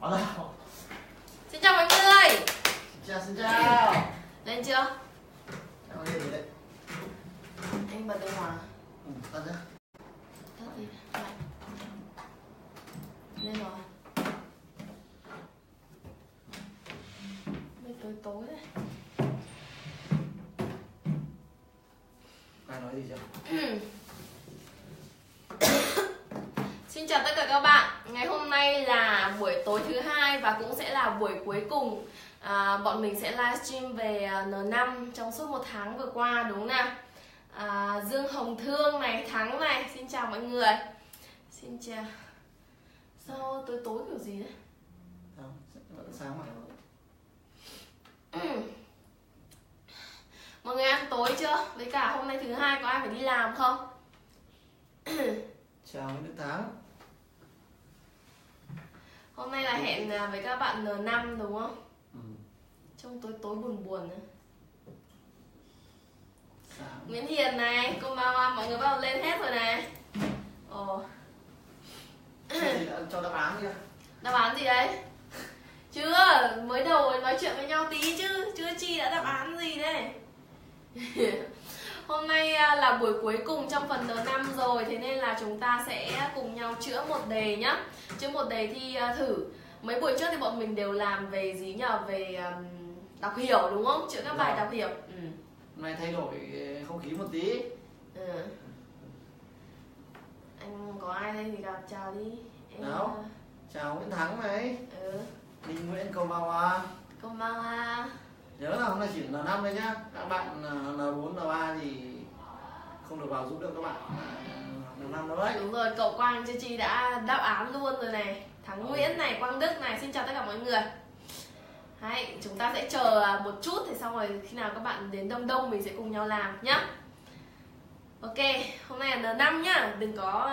Đó nào. Xin chào mọi người. Xin chào. Lên chưa? Em lên rồi đấy. Anh bật điều hòa. Tắt nhá. Tắt đi. Lên rồi. Bây tối tối đấy. Ai nói gì chưa? Xin chào tất cả các bạn. Ngày hôm nay là buổi tối thứ hai và cũng sẽ là buổi cuối cùng. Bọn mình sẽ livestream về N5 trong suốt một tháng vừa qua, đúng không nào? Dương Hồng Thương này, Thắng này, xin chào mọi người. Xin chào. Sao tối tối kiểu gì đấy? Vẫn sáng mà. Mọi người ăn tối chưa? Với cả hôm nay thứ hai có ai phải đi làm không? Chào Đức Thắng. Hôm nay là hẹn với các bạn N5 đúng không? Trông tối tối buồn buồn nữa. Nguyễn Hiền này, cô Mao, mọi người bắt đầu lên hết rồi này. Ồ. Cho đáp án chưa? Đáp án gì đấy? Chưa, mới đầu nói chuyện với nhau tí chứ, chưa chi đã đáp án gì đây. Hôm nay là buổi cuối cùng trong phần N5 rồi, thế nên là chúng ta sẽ cùng nhau chữa một đề nhá. Chữa một đề thi thử. Mấy buổi trước thì bọn mình đều làm về gì nhờ? Về đọc hiểu đúng không? Chữa các bài đọc hiểu. Hôm nay thay đổi không khí một tí. Anh có ai đây thì gặp, chào đi. Nào. Chào Nguyễn Thắng này. Minh Nguyễn Cầu Mau à. Cầu Mau à. Nhớ là hôm nay chỉ là N5 thôi nhá. Các bạn N4, N3 thì không được vào giúp được các bạn N5 đâu đấy. Đúng rồi, cậu Quang Chi Chi đã đáp án luôn rồi này. Thắng Nguyễn này, Quang Đức này, xin chào tất cả mọi người. Đấy, chúng ta sẽ chờ một chút thì xong rồi khi nào các bạn đến đông đông mình sẽ cùng nhau làm nhá. Ok, hôm nay là N5 nhá, đừng có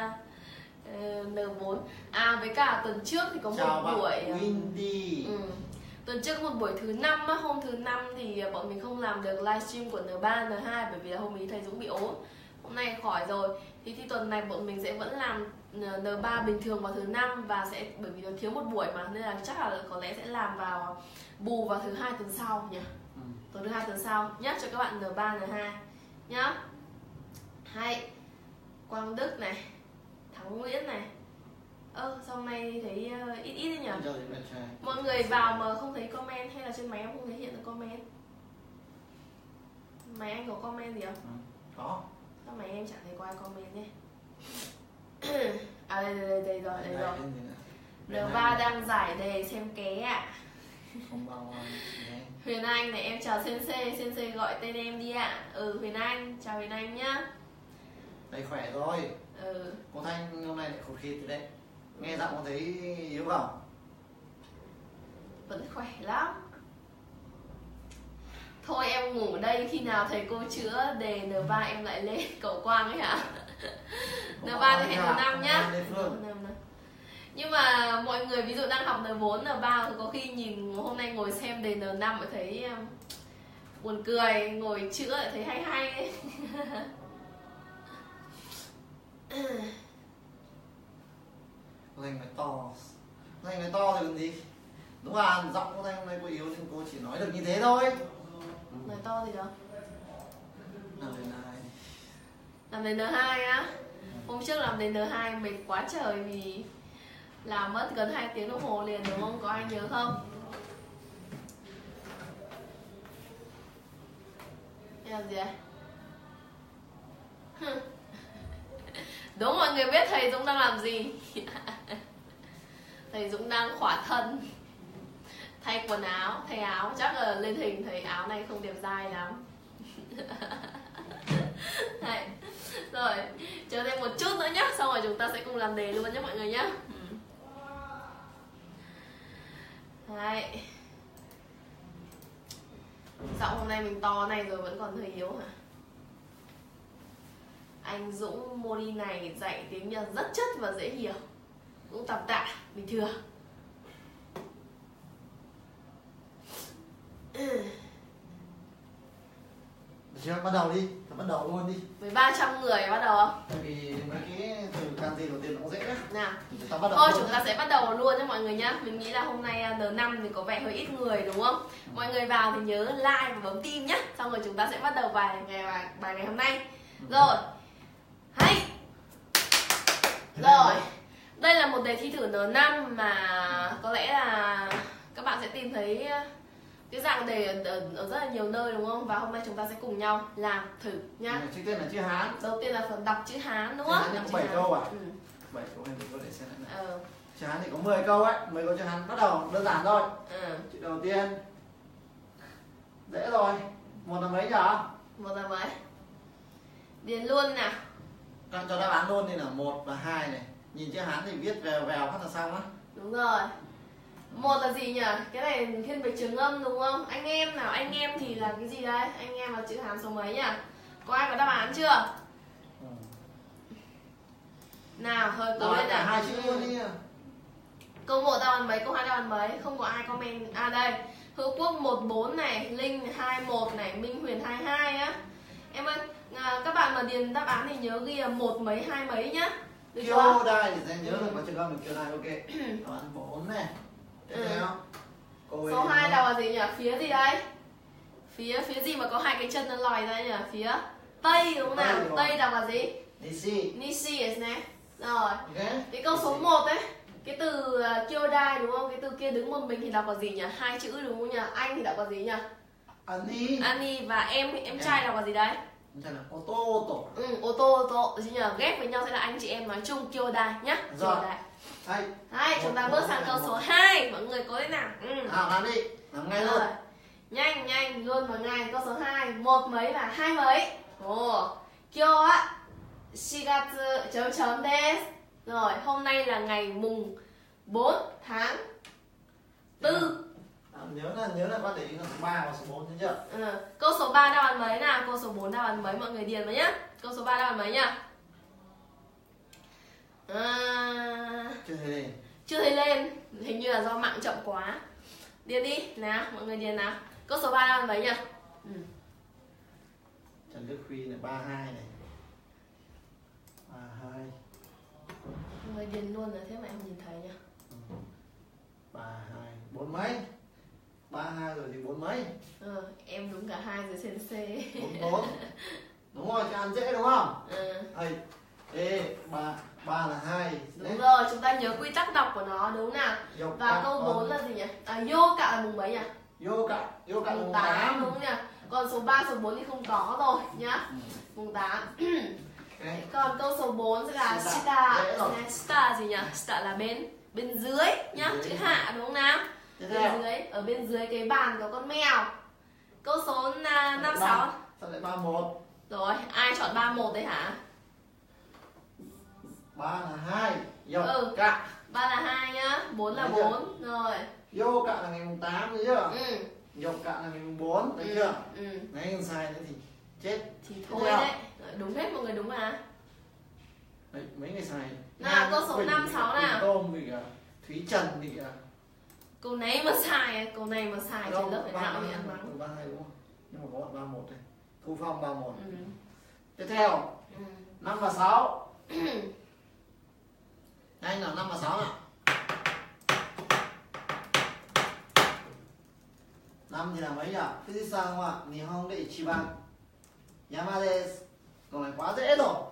N4. Với cả tuần trước thì có chào một buổi Windy. Tuần trước có một buổi thứ 5 á, hôm thứ 5 thì bọn mình không làm được livestream của N3, N2 bởi vì là hôm ý thầy Dũng bị ốm. Hôm nay khỏi rồi. Thì tuần này bọn mình sẽ vẫn làm N3 bình thường vào thứ 5 và sẽ bởi vì nó thiếu một buổi mà nên là chắc là có lẽ sẽ làm vào bù vào thứ 2 tuần sau nhỉ. Tuần thứ 2 tuần sau nhá, cho các bạn N3, N2 nhá. Hay. Quang Đức này, Thắng Nguyễn này. Sao hôm nay thấy ít ít đấy nhỉ? Mọi người vào mà không thấy comment hay là trên máy em không thấy hiện được comment? Máy anh có comment gì không? Có. Sao máy em chẳng thấy có ai comment nhé? Đây rồi. N3 đang giải đề xem ké ạ. Không bao Huyền Anh này, em chào Sensei gọi tên em đi ạ. Huyền Anh, chào Huyền Anh nhá. Đây khỏe rồi. Cô Thanh hôm nay lại khụt khịt đấy. Nghe giọng có thấy yếu không? Vẫn khỏe lắm. Thôi em ngủ đây, khi nào thầy cô chữa đề N3 em lại lên. Cậu Quang ấy hả? N3 thì hẹn N5 nhá. Nhưng mà mọi người ví dụ đang học N4, N3 thì có khi nhìn hôm nay ngồi xem đề N5 lại thấy buồn cười, ngồi chữa lại thấy hay hay ấy. Thanh nói to. Thanh nói to thì làm gì? Đúng là giọng của Thanh hôm nay cô yếu nên cô chỉ nói được như thế thôi. Nói to gì đâu? Làm đề N2 á. Hôm trước làm đề N2 mệt quá trời vì làm mất gần 2 tiếng đồng hồ liền đúng không? Có ai nhớ không? Đây làm gì đấy? Đúng, mọi người biết thầy Dũng đang làm gì. Thầy Dũng đang khỏa thân, thay quần áo, thay áo. Chắc là lên hình thấy áo này không đẹp dai lắm. Đấy. Rồi, chờ thêm một chút nữa nhé. Xong rồi chúng ta sẽ cùng làm đề luôn nhé mọi người nhé. Đấy. Giọng hôm nay mình to này rồi vẫn còn hơi yếu hả? Anh Dũng môn này dạy tiếng Nhật rất chất và dễ hiểu, cũng tạm tạ, bình thường. chưa, bắt đầu đi, bắt đầu luôn đi. Với 300 người bắt đầu không? Tại vì mấy cái từ kanji đầu tiên nó cũng dễ đấy. Nào. Chúng ta bắt đầu. Thôi chúng ta sẽ bắt đầu luôn nhé mọi người nhá. Mình nghĩ là hôm nay N5 thì có vẻ hơi ít người đúng không? Mọi người vào thì nhớ like và bấm tim nhé. Xong rồi chúng ta sẽ bắt đầu bài ngày hôm nay. Rồi. Hay. Rồi. Đây là một đề thi thử N5 mà có lẽ là các bạn sẽ tìm thấy cái dạng đề ở rất là nhiều nơi đúng không? Và hôm nay chúng ta sẽ cùng nhau làm thử nhá. Trước tiên là chữ Hán. Đầu tiên là phần đọc chữ Hán đúng không? Chữ Hán có 7 câu à? 7 câu hay 10 câu để xem lại này. Chữ Hán thì có 10 câu ấy, 10 câu chữ Hán bắt đầu đơn giản thôi. Chữ đầu tiên dễ rồi. Một là mấy nhỉ? Một là mấy? Điền luôn nào. Cho đáp án luôn thì là 1 và 2 này. Nhìn chữ Hán thì viết vèo vèo phát là xong á. Đúng rồi. Một là gì nhỉ? Cái này thiên về trường âm đúng không? Anh em nào, anh em thì là cái gì đấy? Anh em là chữ Hán số mấy nhỉ? Có ai có đáp án chưa? Nào, hơi cố lên nào. Hai chữ luôn đi. Câu 1 đáp án mấy, câu 2 đáp án mấy? Không có ai comment. À đây, Hữu Quốc 14 này, Linh 21 này, Minh Huyền 22 á. Em ơi, các bạn mà điền đáp án thì nhớ ghi là 1 mấy 2 mấy nhá. Được chưa? Kêu đai thì sẽ nhớ được vào trường âm mình kêu đai ok. Đáp án 4 này. Tiếp theo. Số 2 đọc là gì nhỉ? Phía gì đây? Phía gì mà có hai cái chân nó lòi ra nhỉ? Phía Tây đúng không nào? Tây đọc là gì? Nishi. Nishi này. Rồi. Okay. Cái câu số 1 đấy. Cái từ Kyodai đúng không? Cái từ kia đứng một mình thì đọc là gì nhỉ? Hai chữ đúng không nhỉ? Anh thì đọc là gì nhỉ? Ani. Ani và em trai đọc là gì đấy? Em trai là ô tô. Ô tô. Được nhỉ? Ghép với nhau sẽ là anh chị em nói chung Kyodai nhá. Kyodai. Hay, chúng ta bước sang câu số 2. Mọi người cố lên nào. Nào làm đi, làm ngay luôn. Nhanh luôn vào ngay. Câu số 2, 1 mấy và 2 mấy. Kyo á shigatsu chấm chấm desu. Rồi, hôm nay là ngày mùng 4 tháng 4. Nhớ là con để ý là số 3 và số 4 thấy chưa? Câu số 3 đáp án mấy nào? Câu số 4 đáp án mấy? Mọi người điền vào nhá. Câu số 3 đáp án mấy nhá? Chưa thấy lên. Hình như là do mạng chậm quá. Điền đi, nào, mọi người điền nào. Câu số 3 đáp án mấy nhỉ? Trần Đức Huy là 32 này. 32. Mọi người điền luôn rồi, thế mà em nhìn thấy nhỉ? 32, 4 mấy? 32 rồi thì 4 mấy? Em đúng cả 2 rồi CNC. 44. Đúng rồi, cho ăn dễ đúng không? Ê, 3 là 2. Đúng rồi, chúng ta nhớ quy tắc đọc của nó đúng nào? Và câu 4 là gì nhỉ? Yo cạ là mùng mấy nhỉ? Yo cạ mùng 8 đúng không nhỉ? Còn số 3, số 4 thì không có rồi nhá. Mùng 8. Còn câu số 4 sẽ là shita. Shita gì nhỉ? Shita là bên dưới nhá, chữ hạ đúng không nào? Bên dưới, ở bên dưới cái bàn có con mèo. Câu số 5, 6. Sao lại 31? Rồi, ai chọn 31 đấy hả? 3 là 2. Yo cạ. 3 là 2 nhá, 4 là 4. Rồi. Yo cạ là ngày mùng 8 thấy chưa? Yo cạ là ngày mùng 4 thấy chưa? Ngày sai nữa thì chết. Thì thôi đấy. Đúng hết, mọi người đúng mà. Đấy, mấy người sai. Nào, câu số 5, 6 nào. Tôm bị Thúy Trần bị câu này mà sai trên lớp phải nào bị ăn mắng. 32 đúng không? Nhưng mà có bạn 31 đây. Thu Phong 31. Tiếp theo 5 và 6. Nhanh nào, 5 và 6 nào. 5 thì là mấy nhỉ? Fujisan wa Nihon de ichiban Yama desu. Câu này quá dễ rồi.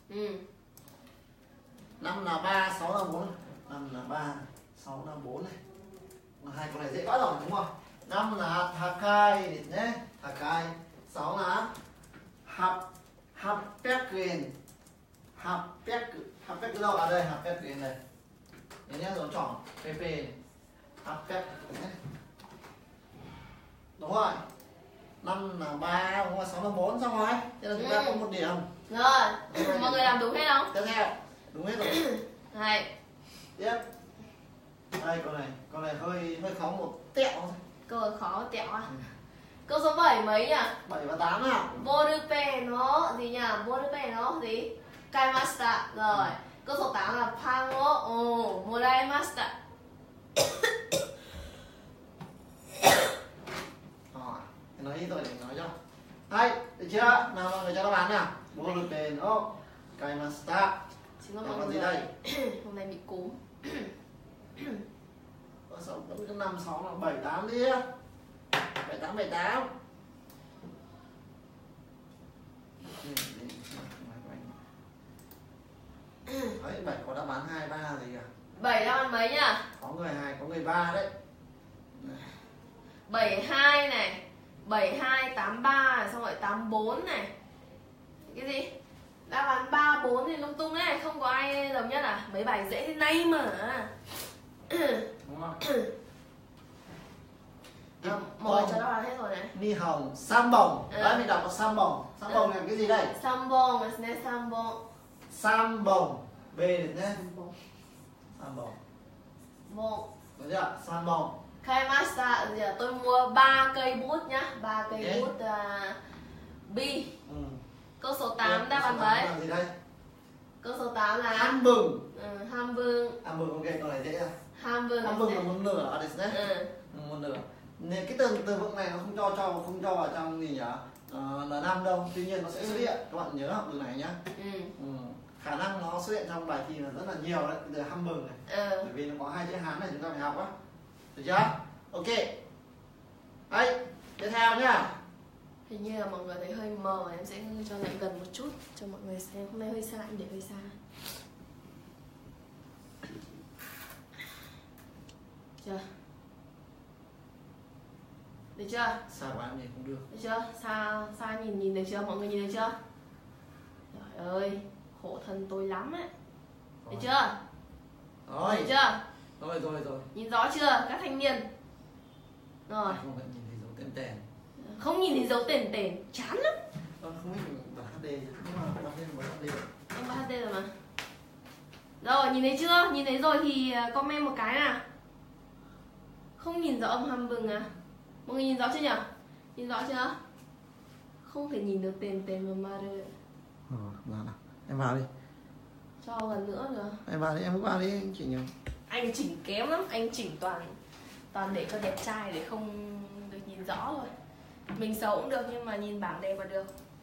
5 là 3, 6 là 4. 5 là 3, 6 là 4 này. Hai câu này dễ quá rồi đúng không? 5 là Hakai nhé. Hakai. 6 là Hapekuen. Hapek đâu? À đây, Hapekuen này. Nhớ nhé, dấu tròn PP này. Hapek nhé. Đúng rồi. 5 là 3, đúng rồi, 6 là 4 xong rồi. Thế là chúng ta có 1 điểm. Rồi, mọi người làm đúng hết không? Tiếp theo, đúng hết rồi. Này. Tiếp. Đây câu này hơi khó một tẹo thôi. Câu khó tẹo à? Câu số 7 mấy nhỉ? 7 và 8 nào. Borupe nó gì nhỉ? Borupe nó gì? Kaimashita. Rồi. Câu số 8 là pan o moraimashita. Nói ít rồi để nói cho. Hay, để Được chưa? Nào mọi người cho đáp án nào. Bố lực đền ô kaimashita. Xin lỗi Còn mọi gì người. đây? Hôm nay bị cúm. Sao vẫn cứ 5, 6 là 7, 8 đi. 7, 8, 7, 8. Đấy, 7 có đáp án 2, 3 gì cả. 7 đáp án mấy nhá? Có người 2, có người 3 đấy. 72 này, 72, 83 này, xong rồi 84 này. Cái gì? Đáp án 3, 4 thì lung tung đấy, không có ai đồng nhất à? Mấy bài dễ thế này mà. Đúng không? Mọi người cho đáp án hết rồi này. Ni hồng, sam bồng. Đấy mình đọc là sam bồng. Sam bồng là cái gì đây? Sambong, là này sambong. Sam bồng. B được nhé. Sam bồng. Một. Được chưa? Sam bồng. Kaimashita, giờ tôi mua 3 cây bút nhá, 3 cây Okay. bút bi. Ừ. Câu số 8 đáp án Số tám mấy? là gì đây? Câu số 8 là Ham bừng. Hamburg. Ham bừng, ok, câu này dễ rồi. Hamburg. Ham bừng là một nửa ở đây nhé. Một nửa. Nên cái từ vựng này nó không cho vào trong gì nhỉ? N5 đâu. Tuy nhiên nó sẽ xuất hiện. Các bạn nhớ học từ này nhá. Khả năng nó xuất hiện trong bài thi là rất là nhiều đấy. Từ ham bừng này. Bởi vì nó có 2 chữ Hán này chúng ta phải học á. Được chưa? Ok. Đấy, tiếp theo nhá. Hình như là mọi người thấy hơi mờ, em sẽ cho lại gần một chút cho mọi người xem. Hôm nay hơi xa, em để hơi xa. Chưa? Được chưa? Xa quá em nhìn không được. Được chưa? Xa nhìn được chưa? Mọi người nhìn được chưa? Trời ơi, khổ thân tôi lắm ấy. Được chưa? Rồi. Được chưa? Rồi. Nhìn rõ chưa các thanh niên? Rồi. Không phải nhìn thấy dấu tên tèn. Không nhìn thấy dấu tển chán lắm. Không biết mình bảo HD nhưng mà đọc lên một HD. Em có HD rồi mà. Rồi, nhìn thấy chưa? Nhìn thấy rồi thì comment một cái nào. Không nhìn rõ ông Hamburg à? Mọi người nhìn rõ chưa nhỉ? Nhìn rõ chưa? Không thể nhìn được tên mà được. Nào. Em vào đi. Cho gần nữa nữa. Em vào đi, em vào đi, anh chị nhiều. Anh chỉnh kém lắm, anh chỉnh toàn để cho đẹp trai để không được nhìn rõ rồi. Mình xấu cũng được nhưng mà nhìn bảng đẹp là được.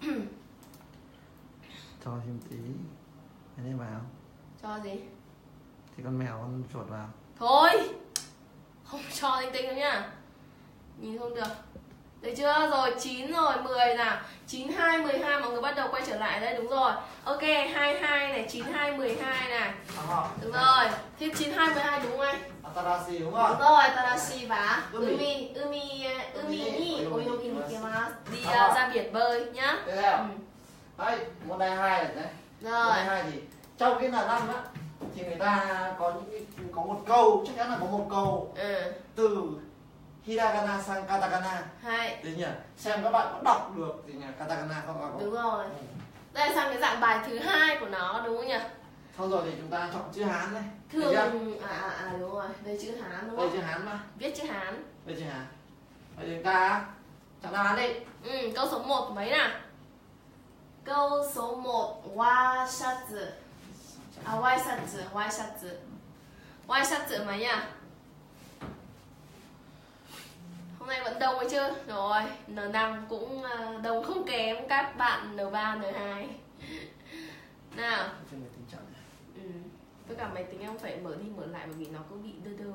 Cho thêm tí. Anh em vào. Cho gì? Thì con mèo con chuột vào. Thôi. Không cho linh tinh đâu nhá. Nhìn không được. Được chưa? Rồi 9 rồi, 10 nào. 9 2 12 mọi người bắt đầu quay trở lại đây, đúng rồi. Ok, 22 này, 9 2 12 này. Đúng rồi. Thế 9 2 12 đúng không anh? Atarashi đúng không? Đúng rồi, Tadashi và Umi ni oyogi nikimasu. Đi ra biển bơi nhá. Tiếp theo. Đây, môn này 2 này đấy. Rồi. Môn này 2 thì trong cái là 5 á thì người ta có một câu, chắc chắn là có một câu từ hiragana sang katakana. Hay. Thế nhỉ? Xem các bạn có đọc được gì nhỉ? Katakana không? Đúng rồi. Đây là sang cái dạng bài thứ 2 của nó đúng không nhỉ? Xong rồi thì chúng ta chọn chữ Hán đây. Thường đúng rồi, đây chữ Hán đúng Đây không? chữ Hán mà. Viết chữ Hán. Đây chữ Hán. Vậy thì chúng ta chọn đáp án đi. Câu số 1 mấy nào? Câu số 1 waisatsu. Waisatsu mấy nhỉ? Hôm nay vẫn đông ấy chứ. Rồi, N5 cũng đông không kém các bạn N3, N2. Nào. Tất cả máy tính em phải mở đi mở lại bởi vì nó cứ bị đơ.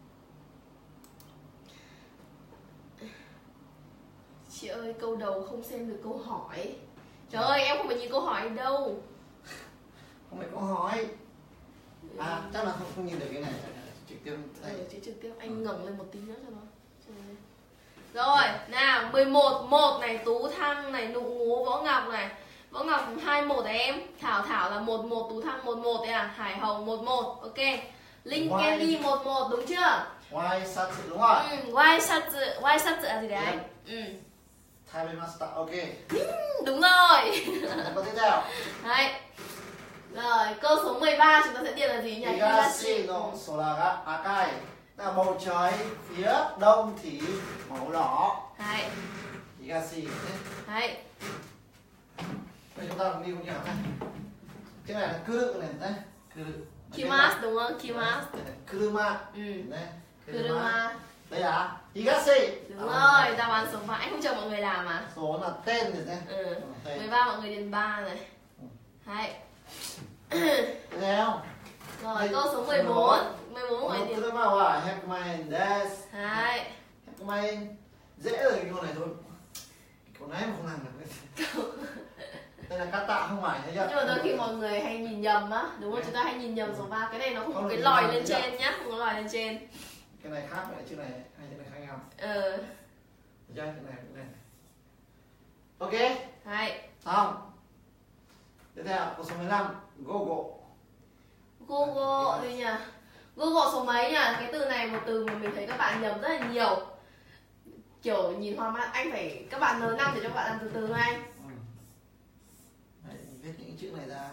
Chị ơi, câu đầu không xem được câu hỏi. Trời ơi, em không phải nhìn câu hỏi đâu. Không phải câu hỏi. Chắc là không nhìn được cái này. Trực tiếp đây. Chứ trực tiếp anh ngẩng lên một tí nữa cho nó. Rồi, nào, 11, 1 này, Tú Thăng này, Nụ Ngố, Võ Ngọc này. Võ Ngọc 21 đấy em. Thảo là 11, Tú Thăng 11 đấy à. Hải Hồng 11, ok. Linh Kelly 11 đúng chưa? Waisatsu đúng rồi. Waisatsu là gì đấy anh? Taibemashita, ok. Đúng rồi. Câu tiếp theo. Đấy. Rồi, câu số 13 chúng ta sẽ điền là gì nhỉ? Higashi no sora ga akai. Là bầu trời phía đông thì màu đỏ. Hay. Higashi. Hay. Bây chúng ta cùng đi cùng nhau này. Cái này là kuru này đấy. Kimasu đúng không? Kimasu. Kuruma. Ừ. Đấy. Kuruma. Đây à? Higashi. Đúng rồi, đáp án số 3. Anh không chờ mọi người làm à? Số là tên rồi xem. 13 mọi người điền 3 này. Đấy. Thấy không? Rồi câu số 14. 14 mọi người điền. Tôi bảo là Hekmain desu. Đấy. Hekmain dễ rồi cái câu này thôi. Câu này mà không làm được. Đây là cắt tạ không phải thấy chưa? Nhưng mà đôi khi mọi người hay nhìn nhầm á, đúng không? Chúng ta hay nhìn nhầm số 3. Cái này nó không có cái lòi lên trên nhá, không có lòi lên trên. Cái này khác với chữ này, hai chữ này khác nhau. Thấy chưa? Cái này. Ok. Đấy. Xong. Tiếp theo câu số 15, gogo. Google gì nhỉ? Google số mấy nhỉ? Cái từ này một từ mà mình thấy các bạn nhầm rất là nhiều. Kiểu nhìn hoa mắt, anh phải các bạn N5 để cho các bạn làm từ từ thôi anh. Đấy, viết những chữ này ra.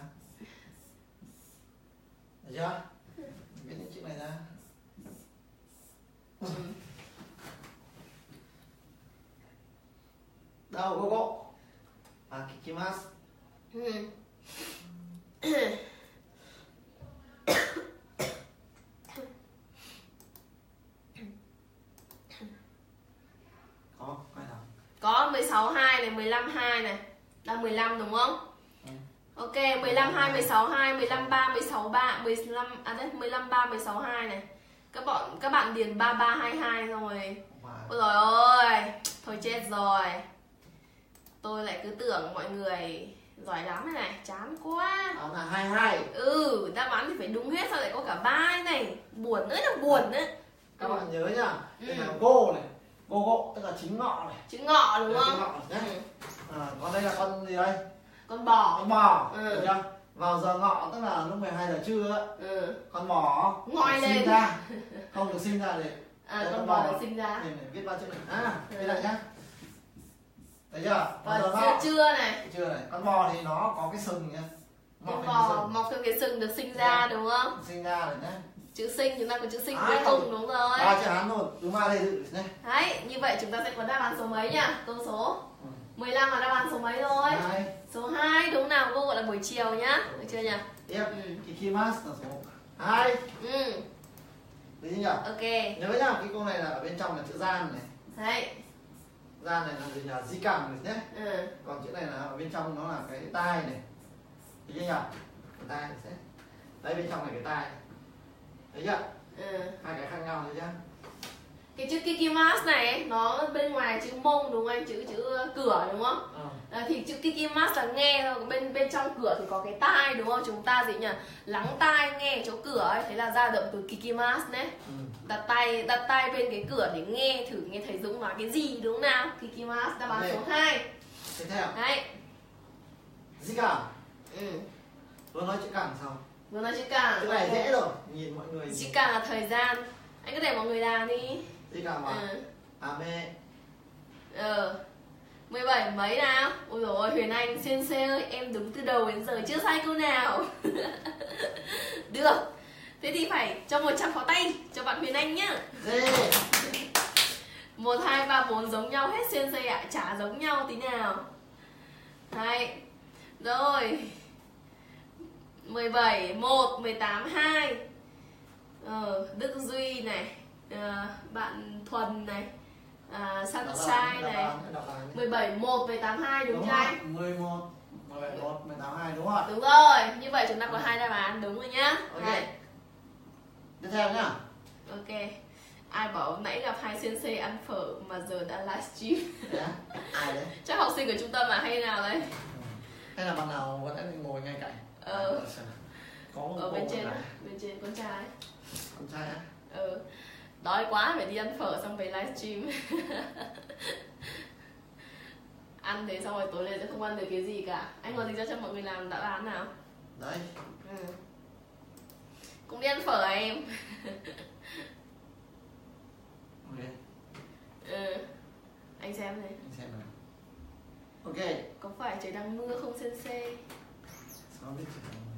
Được chưa? Viết những chữ này ra. Đâu, gogo. Kikimasu. Có, ai nào? Có 16 2 này, 15 2 này. Đang 15 đúng không? Ok, 15 2 16 2, 15 3 16 3, 15 3 16 2 này. Các bạn điền 3322 rồi. Ôi trời ơi, thôi chết rồi. Tôi lại cứ tưởng mọi người giỏi lắm thế này, chán quá. Đó là 22. Đáp án thì phải đúng hết, sao lại có cả 3 này. Buồn nữa là buồn đấy. Các bạn nhớ nhá, đây là go này, gogo tức là chính ngọ này. Chữ ngọ đúng không? Chính ngọ nhé. Còn đây là con gì đây? Con bò. Con bò, được chưa? Vào giờ ngọ tức là lúc 12 giờ trưa ấy. Con bò ngoi lên ra, không được sinh ra để con bò được sinh ra. Này, viết ba chữ này. Viết lại nhá. Thấy chưa? Và trưa này. Trưa này, con bò thì nó có cái sừng nhá. Con bò mọc theo cái sừng được sinh ra đúng không? Sinh ra rồi nhá. Chữ sinh chúng ta có chữ sinh cuối cùng đúng rồi. 3 chữ Hán thôi, đúng ba đây dự nhé. Đấy, như vậy chúng ta sẽ có đáp án số mấy nhỉ? Câu số 15 là đáp án số mấy rồi? Số 2 đúng nào? Cô gọi là buổi chiều nhá. Được chưa nhỉ? Tiếp. Kikimasu là số 2. Được nhỉ? Ok. Nhớ nhá, cái câu này là ở bên trong là chữ gian này. Đấy. Gian này là gì nhỉ? Di cảm rồi nhé. Còn chữ này là ở bên trong nó là cái tai này. Được chưa nhỉ? Cái tai này sẽ. Đây bên trong là cái tai. Thấy chưa? Hai cái khác nhau thấy chưa? Cái chữ Kikimasu này nó bên ngoài chữ mông đúng không anh? Chữ cửa đúng không? Thì chữ Kikimasu là nghe thôi, bên trong cửa thì có cái tai đúng không? Chúng ta gì nhỉ? Lắng tai nghe chỗ cửa ấy, thế là ra động từ Kikimasu đấy. Đặt tay bên cái cửa để nghe thử nghe thầy Dũng nói cái gì đúng không nào? Kikimasu đáp án số 2. Tiếp theo. Đấy. Di cảm. Vừa nói chữ cảm xong. Vừa nói chữ cảm. Chữ này dễ rồi, nhìn mọi người. Chữ cảm là thời gian. Anh cứ để mọi người làm đi. Di cảm à? Ame. 17 mấy nào? Ôi dồi ôi, Huyền Anh, Sensei ơi, em đúng từ đầu đến giờ chưa sai câu nào. Được. Thế thì phải cho 100 pháo tay cho bạn Huyền Anh nhá. 1, 2, 3, 4 giống nhau hết Sensei ạ. Chả giống nhau tí nào. Đấy. Rồi. 17, 1, 18, 2. Đức Duy này. Bạn Thuần này. Sunshine này. 17, 1, 18, 2 đúng chưa anh? 11, 17, 1, 18, 2 đúng rồi. Đúng rồi, như vậy chúng ta có 2 đáp án đúng rồi nhá. Ok. Tiếp theo nhá. Ok. Ai bảo nãy gặp hai sensei ăn phở mà giờ đã livestream? Ai đấy? Chắc học sinh của trung tâm à hay nào đấy? Hay là bạn nào vẫn đang ngồi ngay cạnh? Có một ở bên trên con trai. Con trai á? Đói quá phải đi ăn phở xong về livestream. Ăn thế xong rồi tối lên sẽ không ăn được cái gì cả. Anh còn gì cho mọi người làm đáp án nào? Đấy. Cũng đi ăn phở à em? Ok. Anh xem này. Anh xem nào. Ok. Có phải trời đang mưa không sensei? Sao biết trời đang mưa?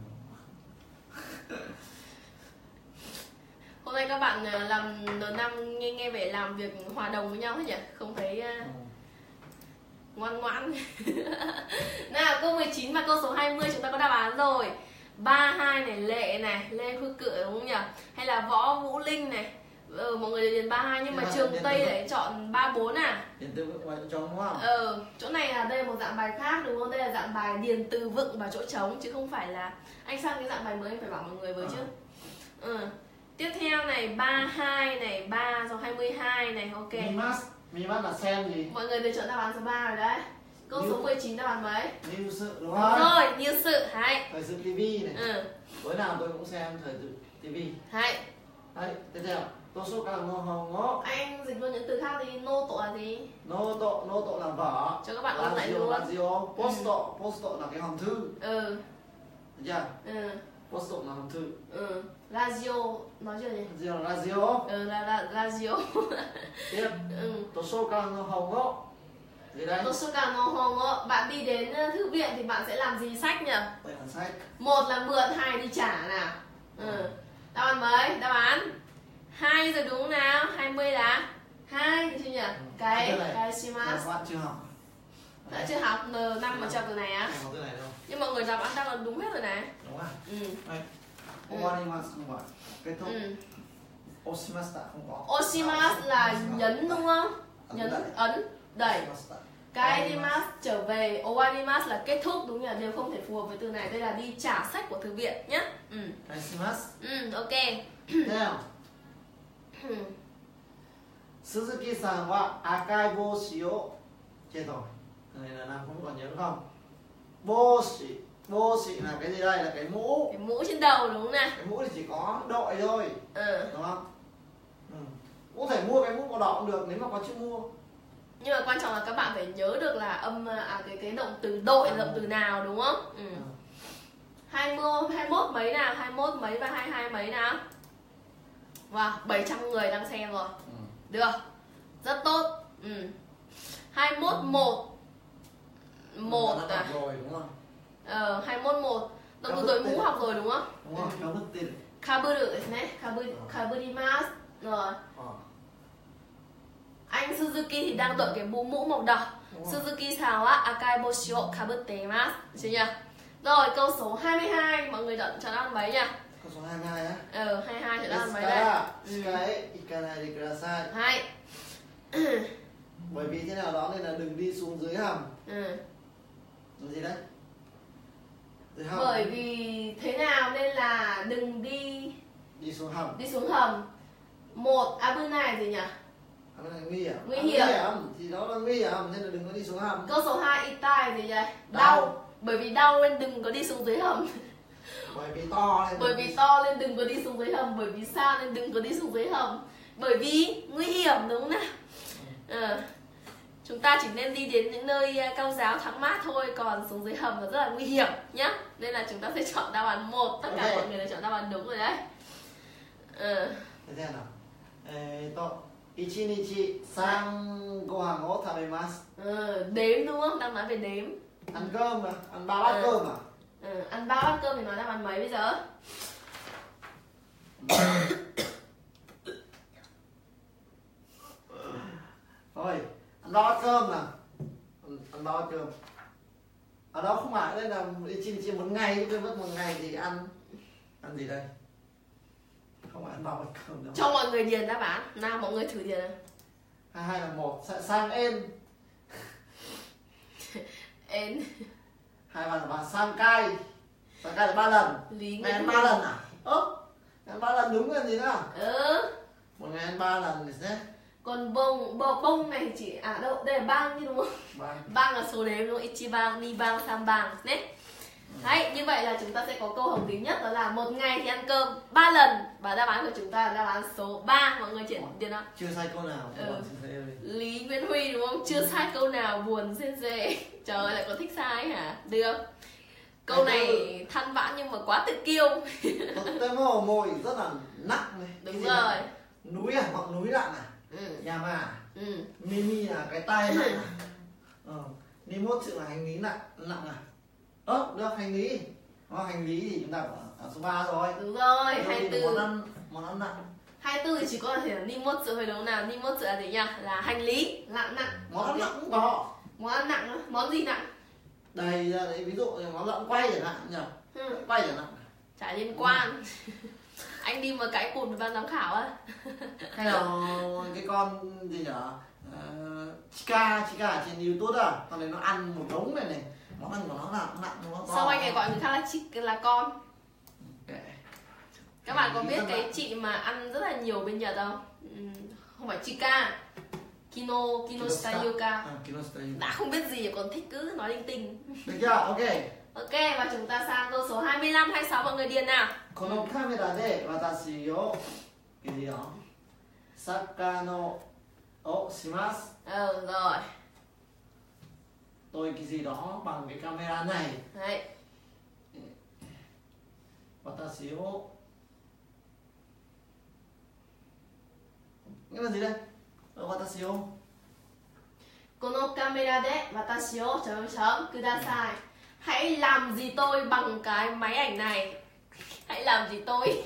Hôm nay các bạn làm N5 nghe vẻ làm việc hòa đồng với nhau hết nhỉ? Không thấy ngoan ngoãn. Nào, câu 19 và câu số 20 chúng ta có đáp án rồi. 32 này, Lệ này, Lê Phương Cự đúng không nhỉ? Hay là Võ Vũ Linh này, Mọi người điền 32 nhưng mà trường Tây lại chọn 34 à? Điền từ vựng và chỗ trống đúng không? Chỗ này là đây là một dạng bài khác đúng không? Đây là dạng bài điền từ vựng và chỗ trống chứ không phải là anh sang cái dạng bài mới anh phải bảo mọi người với chứ. Tiếp theo này 32 này, 3 rồi 22 này, ok. Mimas là xem gì? Mọi người đều chọn đáp án số 3 rồi đấy. Câu số 19 đáp án mấy? New sự đúng không? Rồi, new sự, hay. Thời sự TV này. Tối nào tôi cũng xem thời sự TV. Hay. Đấy, tiếp theo. Tô số càng ngô. Anh dịch luôn những từ khác đi. Nô tổ là gì? Nô tổ là vở. Cho các bạn ôn lại luôn. Lazio, posto là cái hòm thư. Được chưa? Posto là hòm thư. Lazio nói chưa nhỉ? Lazio. Là Lazio. Tiếp. Tô số càng ngô. Gì đây? Tô số càng ngô. Bạn đi đến thư viện thì bạn sẽ làm gì sách nhỉ? Đây là sách. 1 là mượn, 2 đi trả nào. Đáp án mấy? Đáp án 2 rồi đúng không nào? 20 là 2 được chưa nhỉ? Cái shimasu. Các bạn chưa học. Đã chưa học N5 mà chọn từ này á? Không từ này đâu. Nhưng mọi người đáp án đang là đúng hết rồi này. Đúng à? Đây. Owarimasu không phải. Kết thúc. Oshimasu không có. Oshimasu là nhấn đúng không? Nhấn, ấn, đẩy. Cái dimasu trở về, owarimasu là kết thúc đúng nhỉ? Đều không thể phù hợp với từ này. Đây là đi trả sách của thư viện nhé. Ok. Theo. Suzuki-san wa akai boshi o. Chết rồi. Cái này là Nam không còn nhớ đúng không? Boshi là cái gì đây? Là cái mũ. Cái mũ trên đầu đúng không nào? Cái mũ thì chỉ có đội thôi. Đúng không? Cũng thể mua cái mũ màu đỏ cũng được nếu mà có chữ mua. Nhưng mà quan trọng là các bạn phải nhớ được là âm cái động từ đội là động từ nào đúng không? 21 mấy nào? 21 mấy và 22 mấy nào? Wow, 700 người đang xem rồi. Được. Rất tốt. 21 1 à? Rồi đúng không? 21 1. Động từ đội mũ học rồi đúng không? Đúng không? Nó mất tiền. Kaburu này, kaburimasu. Rồi. Anh Suzuki thì đang đội cái mũ màu đỏ. Suzuki-san wa akai boshi o kabutemasu. Được nhỉ? Rồi, câu số 22, mọi người chọn đáp án mấy nhỉ? Câu số 22 á? 22 chọn đáp án mấy đây? Cái ikanai de kudasai. Hay. Bởi vì thế nào đó nên là đừng đi xuống dưới hầm. Cái gì đấy? Dưới hầm. Bởi vì thế nào nên là đừng đi xuống hầm. Đi xuống hầm. 1 abunai gì nhỉ? Nguy hiểm. Nguy hiểm. Thì nó là nguy hiểm nên là đừng có đi xuống hầm. Câu số 2 itai gì vậy? Đau. Bởi vì đau nên đừng có đi xuống dưới hầm. Bởi vì to nên đừng có đi xuống dưới hầm. Bởi vì xa nên đừng có đi xuống dưới hầm. Bởi vì nguy hiểm đúng không nào? Chúng ta chỉ nên đi đến những nơi cao giáo thoáng mát thôi, còn xuống dưới hầm là rất là nguy hiểm nhá. Nên là chúng ta sẽ chọn đáp án 1. Tất cả mọi người đều chọn đáp án đúng rồi đấy. Thế nào? Ichinichi san gohan o tabemasu. Đếm đúng không? Đang nói về đếm. Ăn cơm mà, ăn 3 bát cơm à? Ăn 3 bát cơm thì nói đáp án mấy bây giờ? Thôi, ăn 3 bát cơm nào. Ăn 3 bát cơm. Ở đó không phải, đây là Ichinichi một ngày, tôi mất một ngày thì ăn gì đây? Không phải ăn 3 bát cơm đâu. Cho mọi người điền đáp án. Nào mọi người thử điền nào. 22 là 1, sang en. En. 2 là 3, sang cai. Sang cai là 3 lần. Ngày ăn 3 lần à? Ăn 3 lần đúng là gì nữa? Một ngày ăn 3 lần thì sẽ. Còn bông này chỉ đâu, đây là bang chứ đúng không? Bang là số đếm đúng không? Ichibang, nibang, sambang nhé. Đấy, như vậy là chúng ta sẽ có câu hợp lý nhất, đó là một ngày thì ăn cơm 3 lần. Và đáp án của chúng ta là đáp án số 3. Mọi người chuyển tiền nào. Chưa sai câu nào. Lý Nguyễn Huy đúng không? Chưa sai câu nào, buồn sensei. Trời ơi, lại có thích sai hả? Được. Câu này than vãn nhưng mà quá tự kiêu. Totemo môi rất là nặng này. Đúng rồi. Núi à? Ngọn núi nặng à? Yama. Mimi là cái tay nặng à? Nimot là hành lý nặng à? Được, hành lý. Hành lý thì chúng ta ở số 3 rồi. Đúng rồi, 24. Món ăn nặng. 24 thì chỉ có thể là nimot thôi đúng không nào? Nimot là gì nhỉ? Là hành lý nặng. Món ăn nặng cũng có. Món ăn nặng, món gì nặng? Đây ra đấy, ví dụ món lợn quay chẳng hạn nhỉ? Quay chẳng hạn. Chả liên quan. Anh đi mà cãi cụt với ban giám khảo á. Hay là cái con gì nhỉ, Chica ở trên YouTube à, con này nó ăn một đống này, món ăn của nó là nặng, nó to. Sao anh ấy gọi người khác là con? Okay. Các bạn có biết cái chị mà ăn rất là nhiều bên Nhật không? Không phải Chica, Kinoshita. Đã không biết gì còn thích cứ nói linh tinh. Được chưa? Ok. Ok, và chúng ta sang câu số 25, 26 mọi người điền nào. このカメラで私をいいよ魚をします。 Rồi. Tôi cái gì đó bằng cái camera này. Đấy. 私を nghĩa là gì đây? 私をこのカメラで私をchấm chấmください. Hãy làm gì tôi bằng cái máy ảnh này. Hãy làm gì tôi.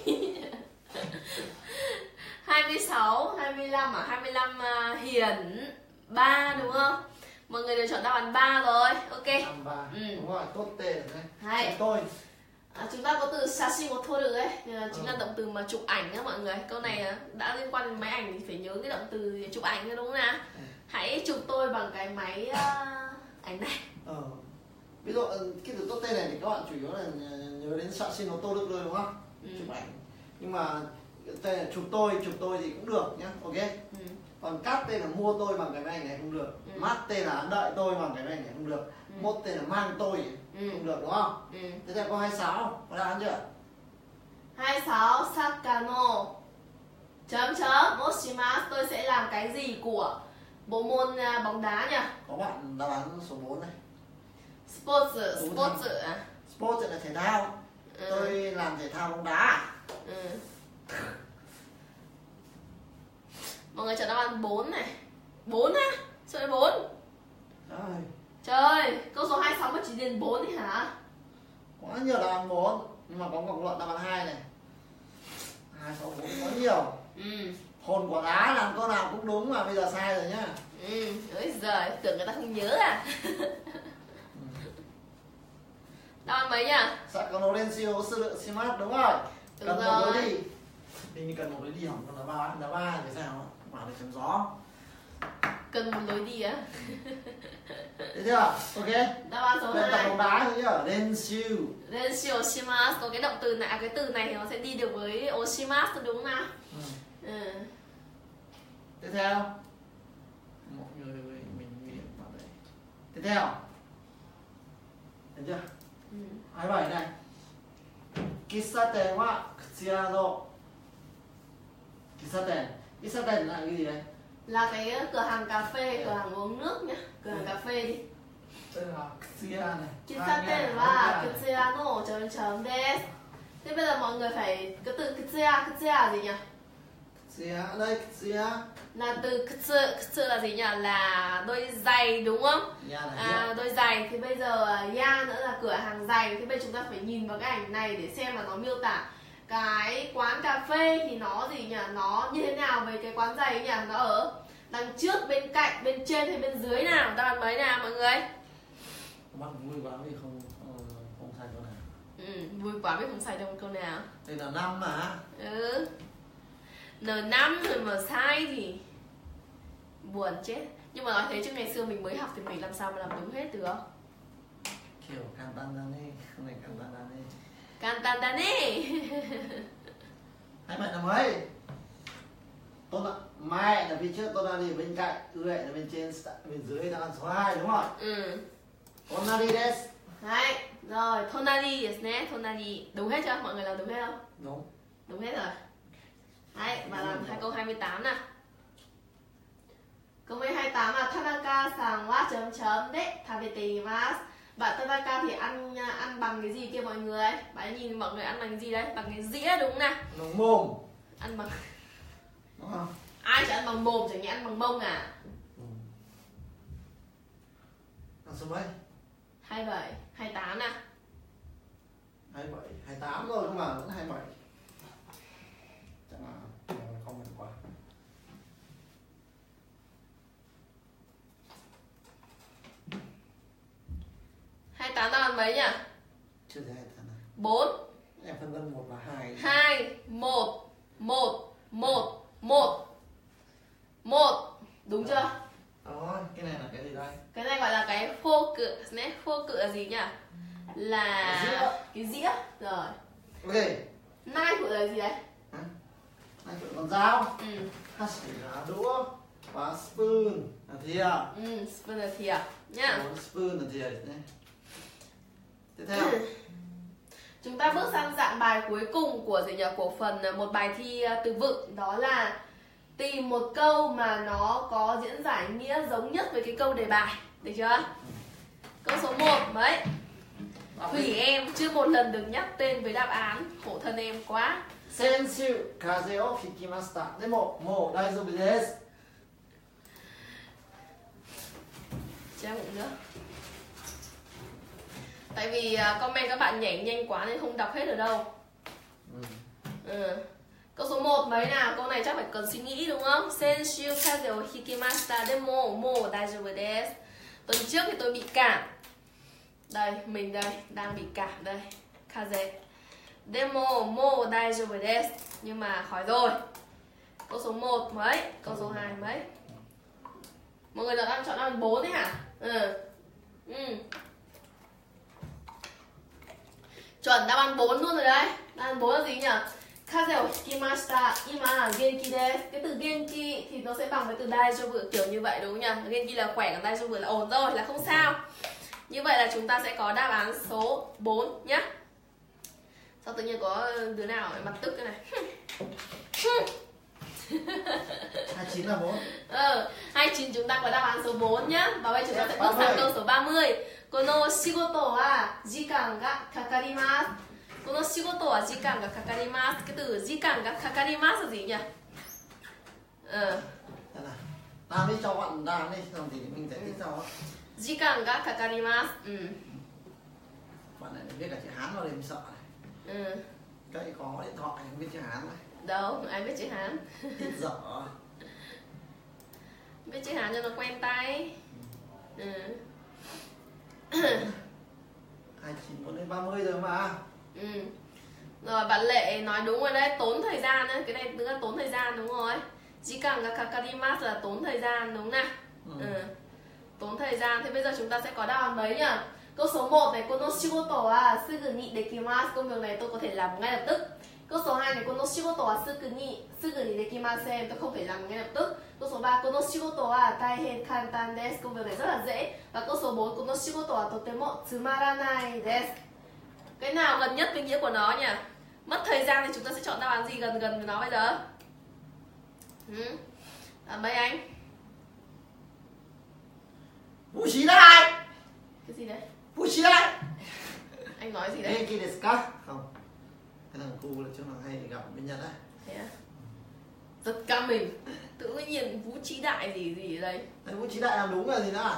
26, 25 à? 25 Hiển 3 đúng không? Mọi người đều chọn đáp án 3 rồi. Ok. Đúng rồi, tốt tên này. Tôi. Chúng ta có từ sashi một thô được ấy, chính là động từ mà chụp ảnh á mọi người. Câu này đã liên quan đến máy ảnh thì phải nhớ cái động từ chụp ảnh đúng không nào? Hãy chụp tôi bằng cái máy ảnh này. Ví dụ cái từ tốt tên này thì các bạn chủ yếu là nhớ đến sashi no tô được rồi đúng không? Chụp ảnh. Nhưng mà tên là chụp tôi thì cũng được nhá. Ok. Còn cắt tên là mua tôi bằng cái máy ảnh này không được. Mắt tên là đợi tôi bằng cái máy ảnh này không được. Mốt tên là mang tôi không được đúng không? Tiếp theo câu 26 có đáp án chưa? 26 Sakano chấm chấm moshimasu, tôi sẽ làm cái gì của bộ môn bóng đá nhỉ? Có bạn đáp án số 4 này. Sports à? Sports là thể thao. Tôi làm thể thao bóng đá. Mọi người chọn đáp án 4 này. 4 á? Sao lại 4? Trời. Câu số 26 mà chỉ điền 4 thì hả? Quá nhiều đáp án 4. Nhưng mà có vòng luận đáp án 2 này. 2, 6, 4 có nhiều. Hồn quả đá làm câu nào cũng đúng mà bây giờ sai rồi nhá. Ôi giời, tưởng người ta không nhớ à. Đáp án mấy nhỉ? Sakano Renshiu sư lượng Shimat đúng rồi. Đúng cần rồi. một lối đi. Hình như cần một lối đi hỏng con đá ba thì sao? Quả để chấm gió. Cần một lối đi á. Được chưa? Ok. Đáp án số 2. Tập bóng đá thôi nhá. Renshiu. Renshiu Oshimasu, có cái động từ này, cái từ này thì nó sẽ đi được với Oshimasu đúng không nào? Tiếp theo. Mọi người mình nghĩ vào đây. Tiếp theo. Được chưa? 27 này. Kissaten wa kuchira no. Kissaten là cái gì đây? Là cái cửa hàng cà phê, cửa hàng uống nước nhá. Cửa hàng cà phê đi. Đây là kuchira này. Kissaten wa kuchira no chấm chấm desu. Thế bây giờ mọi người phải cái từ kuchira là gì nhỉ? Kuchira đây, kuchira là từ kutsu là gì nhỉ? Là đôi giày đúng không? Đôi giày. Thì bây giờ ya nữa là cửa hàng giày. Thì bây giờ chúng ta phải nhìn vào cái ảnh này để xem là nó miêu tả cái quán cà phê thì nó gì nhỉ? Nó như thế nào về cái quán giày nhỉ? Nó ở đằng trước, bên cạnh, bên trên hay bên dưới nào? Đáp án mấy nào mọi người? Bạn vui quá vì không sai câu nào. Vui quá vì không sai trong câu nào. Đây là 5 mà. N5 rồi mà sai thì buồn chết. Nhưng mà nói thế chứ ngày xưa mình mới học thì mình làm sao mà làm đúng hết được. Kiểu Kantanane, không phải Kantanane. Kantanane. 27 là mấy? Mai là phía trước, Tonari bên cạnh, Ue là bên trên, bên dưới là số 2 đúng không? Tonari desu. Đấy, rồi, Tonari desu ne, Tonari. Đúng hết chưa? Mọi người làm đúng hết không? Đúng. Đúng hết rồi. Đấy, và làm câu 28 nào. Câu 28 là Tanaka-san wa chấm chấm de tabete imasu. Bạn Tanaka thì ăn bằng cái gì kia mọi người? Bạn ấy nhìn mọi người ăn bằng cái gì đấy? Bằng cái dĩa đúng không nào? Bằng mồm. Ăn bằng... Đúng không? Ai chả ăn bằng mồm, chẳng nhẽ ăn bằng mông à? Là số mấy? 27, 28 nào. 27, 28 rồi nhưng mà vẫn 27. Chắc là không mạnh quá. Đáp án mấy nhỉ? Chưa thấy 28 này. 4. Em phân vân 1 và 2. 2 1 1 1 1 1. Đúng chưa? Đó, cái này là cái gì đây? Cái này gọi là cái phô cự nhé. Phô cự là gì nhỉ? Là cái dĩa. Rồi. Ok. Nai của là gì đấy? Nai của con dao. Hashi là đũa. Và spoon là thìa. Spoon là thìa nhá. Spoon là thìa nhé. Tiếp theo. Chúng ta bước sang dạng bài cuối cùng của gì nhỉ? Của phần một bài thi từ vựng, đó là tìm một câu mà nó có diễn giải nghĩa giống nhất với cái câu đề bài. Được chưa? Câu số 1 mấy? Thủy em chưa một lần được nhắc tên với đáp án, khổ thân em quá. Sensu kaze o hikimashita. Demo mo daijoubu desu. Che bụng nữa. Tại vì comment các bạn nhảy nhanh quá nên không đọc hết được đâu. Câu số 1 mấy nào? Câu này chắc phải cần suy nghĩ đúng không? Sensu kaze o hikimashita demo mo daijoubu desu. Tuần trước thì tôi bị cảm. Đây, mình đây, đang bị cảm đây. Kaze. Demo mo daijoubu desu. Nhưng mà khỏi rồi. Câu số 1 mấy? Câu số 2 mấy? Mọi người đang chọn đáp án 4 đấy hả? Chuẩn đáp án 4 luôn rồi đấy. Đáp án 4 là gì nhỉ? Kaze o hikimashita ima genki desu. Cái từ genki thì nó sẽ bằng với từ daijoubu kiểu như vậy đúng không nhỉ? Genki là khỏe, còn daijoubu là ổn rồi, là không sao. Như vậy là chúng ta sẽ có đáp án số 4 nhá. Sao tự nhiên có đứa nào mặt tức cái này? 29 là 4. 29 chúng ta có đáp án số 4 nhá. Và bây giờ chúng ta sẽ bước sang câu số 30. Kono shigoto wa jikan ga kakarimasu. Kono shigoto wa jikan ga kakarimasu. Cái từ jikan ga kakarimasu là gì nhỉ? Làm đi cho bạn làm đi, xong thì mình sẽ tiếp sau. Jikan ga kakarimasu. Bạn này biết cả chữ Hán rồi thì mình sợ này. Cái có điện thoại không biết chữ Hán này. Đâu, ai biết chữ Hán. Ít dở. Biết chữ Hán cho nó quen tay. 29 muốn đến 30 rồi mà. Rồi bạn Lệ nói đúng rồi đấy, tốn thời gian đấy. Cái này nữa là tốn thời gian đúng rồi. Jikan ga kakarimasu là tốn thời gian đúng nào? Tốn thời gian. Thế bây giờ chúng ta sẽ có đáp án mấy nhỉ? Câu số 1 này, kono shigoto wa sugu ni dekimasu. Công việc này tôi có thể làm ngay lập tức. Câu số 2 này, kono shigoto wa sugu ni dekimasen. Tôi không thể làm ngay lập tức. Câu số 3, kono shigoto wa taihen kantan desu. Công việc này rất là dễ. Và câu số 4, kono shigoto wa totemo tsumaranai desu. Cái nào gần nhất với nghĩa của nó nhỉ? Mất thời gian thì chúng ta sẽ chọn đáp án gì gần với nó bây giờ? Mấy anh? Vũ trí đại. Cái gì đấy? Vũ trí đại. Anh nói gì đấy? Genki desu ka? Không. Cái thằng cu là chỗ nào hay gặp bên Nhật đấy. Thế à? Giật cả mình. Tự nhiên Vũ trí đại gì ở đây? Đấy, Vũ trí đại làm đúng là gì nữa?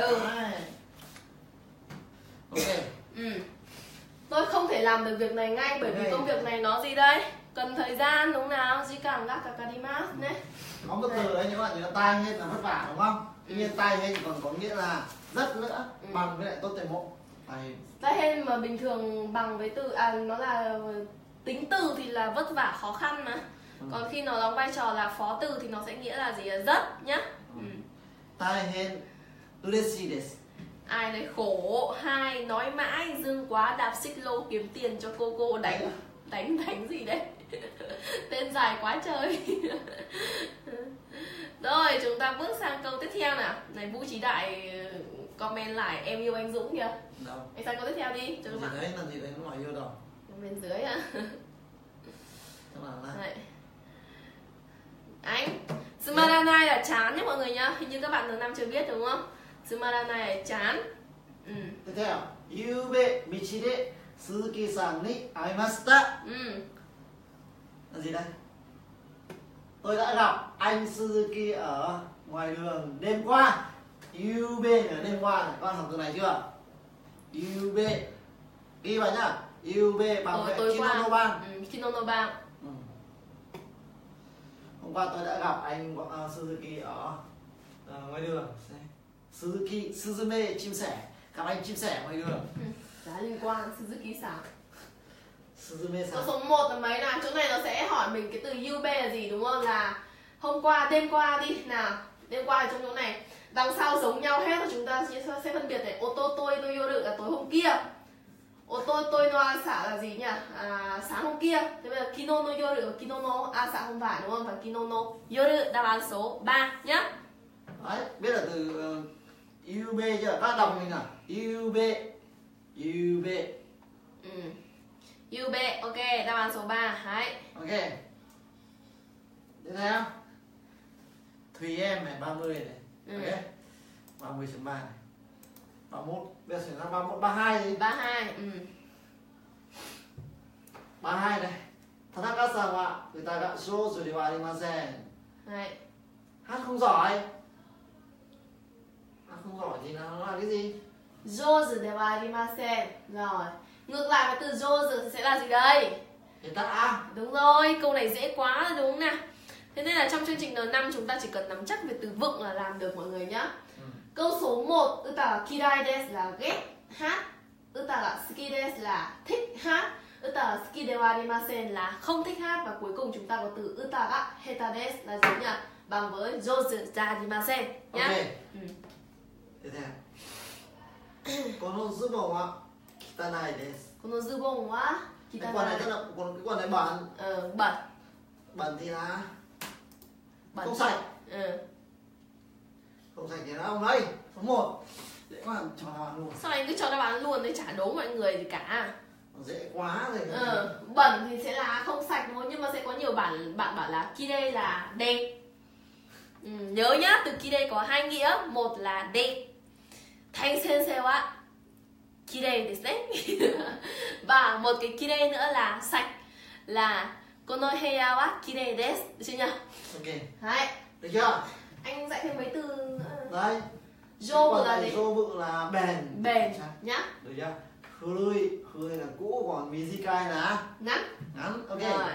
Ok. Tôi không thể làm được việc này ngay bởi vì công việc này nó gì đây? Cần thời gian đúng nào? Jikan ga kakarimasu nhé. Có một từ đấy các bạn nhớ, tai hết là vất vả đúng không? Tuy nhiên tai hết còn có nghĩa là rất nữa, bằng với lại totemo. Tai hết mà bình thường bằng với từ nó là tính từ thì là vất vả khó khăn mà. Còn khi nó đóng vai trò là phó từ thì nó sẽ nghĩa là gì? Là rất nhá. Tai hết ureshii desu. Ai đấy khổ. 2 nói mãi dưng quá đạp xích lô kiếm tiền cho cô đánh gì đấy. Tên dài quá trời. Rồi chúng ta bước sang câu tiếp theo nào. Này Vũ Trí Đại comment lại em yêu anh Dũng kìa. Đâu? Anh sang câu tiếp theo đi cho các bạn. Đấy là gì đấy, nó nói yêu đâu. Bên dưới à. Anh Sumaranai là chán nhé mọi người nhá. Hình như các bạn năm chưa biết đúng không? Sumaranai là chán. Tiếp theo, Yube michi de Suzuki-san ni aimashita. Là gì đây? Tôi đã gặp anh Suzuki ở ngoài đường đêm qua. Yube ở đêm qua này, con học từ này chưa? Yube ghi vào nhá. Yube bằng với Kinonoban. Kinonoban. Hôm qua tôi đã gặp anh Suzuki ở ngoài đường. Suzuki, Suzume chim sẻ, gặp anh chim sẻ ngoài đường. Đã liên quan Suzuki sao? Câu số 1 là mấy nào? Chỗ này nó sẽ hỏi mình cái từ you be là gì đúng không? Là hôm qua, đêm qua đi. Nào, đêm qua ở trong chỗ này. Đằng sau giống nhau hết và chúng ta sẽ phân biệt này. Ô tô tôi no yoru là tối hôm kia. Ô tô tôi no asa là gì nhỉ? Sáng hôm kia. Thế bây giờ kino no yoru, kino no asa không phải đúng không? Và kino no yoru đáp án số 3 nhá. Đấy, biết là từ UB chưa? Các đọc mình nào. UB. UB. UB, ok, đáp án số 3. Đấy. Ok. Tiếp theo. Thùy em này 30 này. Ok. 30.3 này. 31. Bây giờ chuyển sang 31, 32 đi. 32. 32 này. Tanaka-san wa uta ga shouju de wa arimasen. Đấy. Hát không giỏi. Hát không giỏi thì nó là cái gì? Jozu de wa arimasen. Rồi. Ngược lại với từ jozu thì sẽ là gì đây? Thì ta A. Đúng rồi, câu này dễ quá rồi đúng không nào? Thế nên là trong chương trình N5 chúng ta chỉ cần nắm chắc về từ vựng là làm được mọi người nhá. Câu số 1, uta ga kirai desu là ghét hát. Uta ga suki desu là thích hát. Uta ga suki de wa arimasen là không thích hát. Và cuối cùng chúng ta có từ uta ga heta desu là gì nhỉ? Bằng với jozu de arimasen nhá. Ok. Tiếp theo. Kono zubon wa kitanai desu. Kono zubon wa Cái quần này rất là cái quần này bẩn. Bẩn. Bẩn thì là Bẩn. không sạch. Không sạch thì là ông đây. Số 1. Dễ quá cho đáp án luôn. Sao anh cứ cho đáp án luôn đấy, chả đố mọi người gì cả. Dễ quá rồi. Bẩn thì sẽ là không sạch thôi, nhưng mà sẽ có nhiều bạn bảo là kire là đẹp. Nhớ nhá, từ kire có 2 nghĩa, một là đẹp. Thanh sensei wa kire desu ne. Và một cái kire nữa là sạch, là kono heya wa kire desu, được chưa nhỉ? Ok. Đấy. Được chưa? Anh dạy thêm mấy từ nữa. Đấy. Jobu là gì? Jobu là bền. Bền nhá. Được chưa? Hurui là cũ, còn mizikai là Ngắn. ngắn. Ok. Rồi.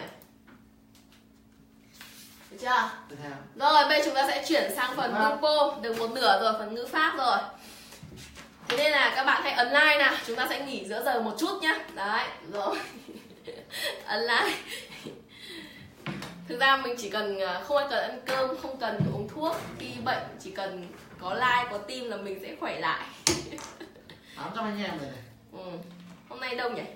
Được chưa? Tiếp theo. Rồi, bây giờ chúng ta sẽ chuyển sang phần Grupo. Được một nửa rồi, phần ngữ pháp rồi. Thế nên là các bạn hãy ấn like nào. Chúng ta sẽ nghỉ giữa giờ một chút nhá. Đấy, rồi. Ấn like. Thực ra mình chỉ cần không cần ăn cơm, không cần uống thuốc. Khi bệnh chỉ cần có like, có tim là mình sẽ khỏe lại. 800 anh em rồi này. Hôm nay đông nhỉ?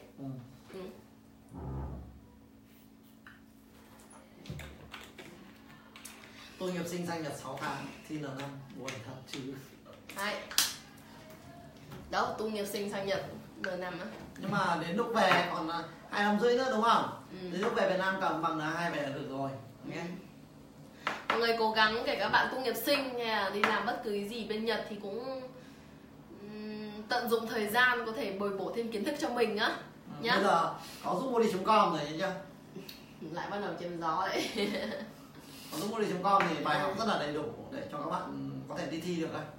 Tôi nghiệp sinh sinh nhật 6 tháng, thi N5 buồn thật chứ. Đấy. Đó, tu nghiệp sinh sang Nhật N5 á. Nhưng mà đến lúc về còn 2 năm rưỡi nữa đúng không? Đến lúc về Việt Nam cầm bằng N2 về là được rồi. Okay. Mọi người cố gắng, kể các bạn tu nghiệp sinh hay là đi làm bất cứ cái gì bên Nhật thì cũng tận dụng thời gian có thể bồi bổ thêm kiến thức cho mình á. Nhá. Bây giờ có zupmodi.com rồi nhá. Lại bắt đầu chém gió đấy. Có zupmodi.com thì bài học rất là đầy đủ để cho các bạn có thể đi thi được đấy.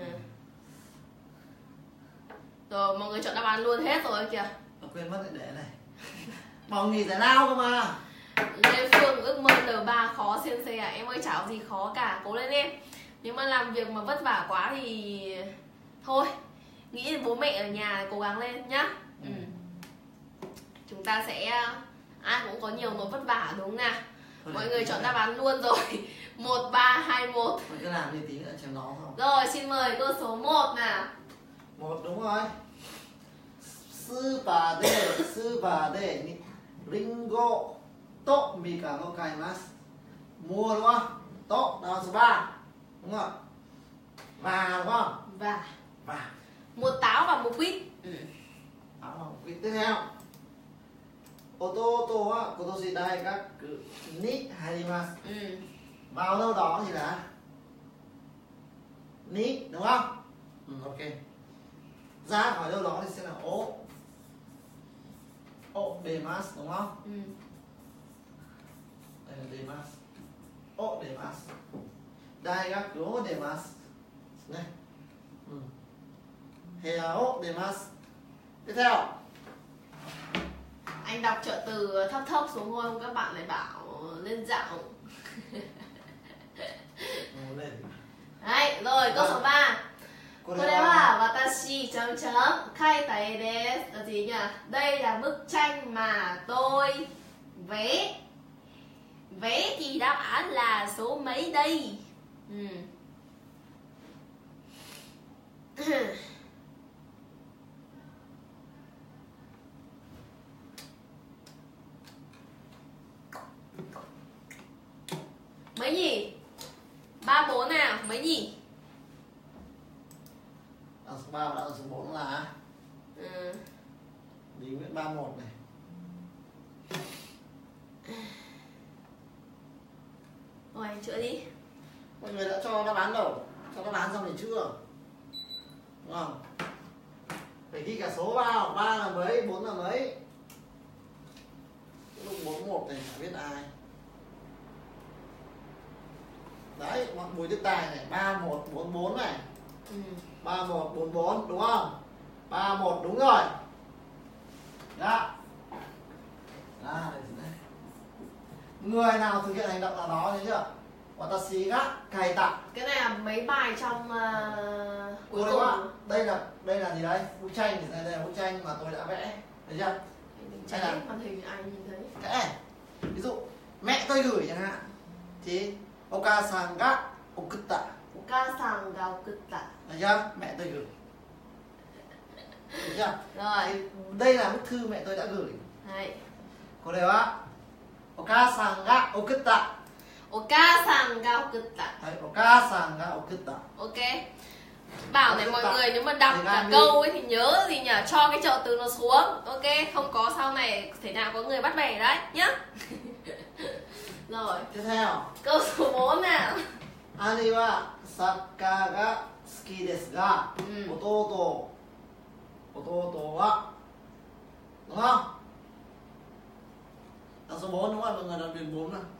Rồi mọi người chọn đáp án luôn hết rồi kìa. Quên mất để này. Vòng nghỉ giải lao cơ mà. Lê Phương ước mơ N3 khó sensei à? Em ơi chả có gì khó cả, cố lên em. Nếu mà làm việc mà vất vả quá thì thôi, nghĩ đến bố mẹ ở nhà cố gắng lên nhá. Chúng ta sẽ ai cũng có nhiều nỗi vất vả đúng không nào? Mọi người chọn đáp án luôn rồi. 1, 3, 2, 1. Mình cứ làm đi tí nữa chém nó không? Rồi xin mời câu số 1 nào. 1 đúng rồi. Super de ringo to mika no kaimasu. Mua đúng không? To là số 3. Đúng không? Và đúng không? Và. Một táo và một quýt. Táo và một quýt. Tiếp theo. Ototo wa kotoshi daigaku ni harimasu. Vào đâu đó thì là ni đúng không? Ok. Ra khỏi đâu đó thì sẽ là o demasu đúng không? Đây là demasu. O demasu. Daigaku o demasu. Này. Heya o demasu. Tiếp theo. Anh đọc trợ từ thấp thấp xuống thôi, không các bạn lại bảo lên giọng. Đấy, rồi câu số 3. Korewa watashi chấm chấm kaitai desu là gì nhỉ? Đây là bức tranh mà tôi vẽ. Vẽ thì đáp án là số mấy đây? Mấy nhỉ? 34 nào, mấy nhỉ? Đằng số 3 và đằng số 4 là Lý Nguyễn 31 này. Rồi, chữa đi. Mọi người đã cho đáp án đâu? Cho đáp án xong thì chưa? Đúng không? Phải ghi cả số vào, 3 là mấy, 4 là mấy. Lúc 41 này chả biết ai. Đấy, bọn Bùi Đức Tài này, 3144 này. 3144 đúng không? 31 đúng rồi. Dạ. Người nào thực hiện hành động nào đó thấy chưa? Watashi ga kaita. Cái này là mấy bài trong cuối cùng. Đây là gì đấy? Bức tranh thì đây là bức tranh mà tôi đã vẽ. Thấy chưa? Đây là màn hình ai nhìn thấy. Cái này. Ví dụ mẹ tôi gửi chẳng hạn. Thì Oka-san ga okutta. Oka-san ga okutta. Thấy chưa? Mẹ tôi gửi. Thấy chưa? Rồi. Thì đây là bức thư mẹ tôi đã gửi. Đấy. Có đều á. Oka-san ga okutta. Oka-san ga okutta. Đấy, Oka-san ga okutta. Ok. Bảo này mọi người nếu mà đọc cả câu ấy thì nhớ gì nhỉ? Cho cái trợ từ nó xuống. Ok, không có sau này thể nào có người bắt bẻ đấy nhá. Rồi. Tiếp theo. Câu số 4 nào. Ani wa sakka ga suki desu ga ototo wa đúng không? Là số 4 đúng không? Mọi người đặt biển 4 nào.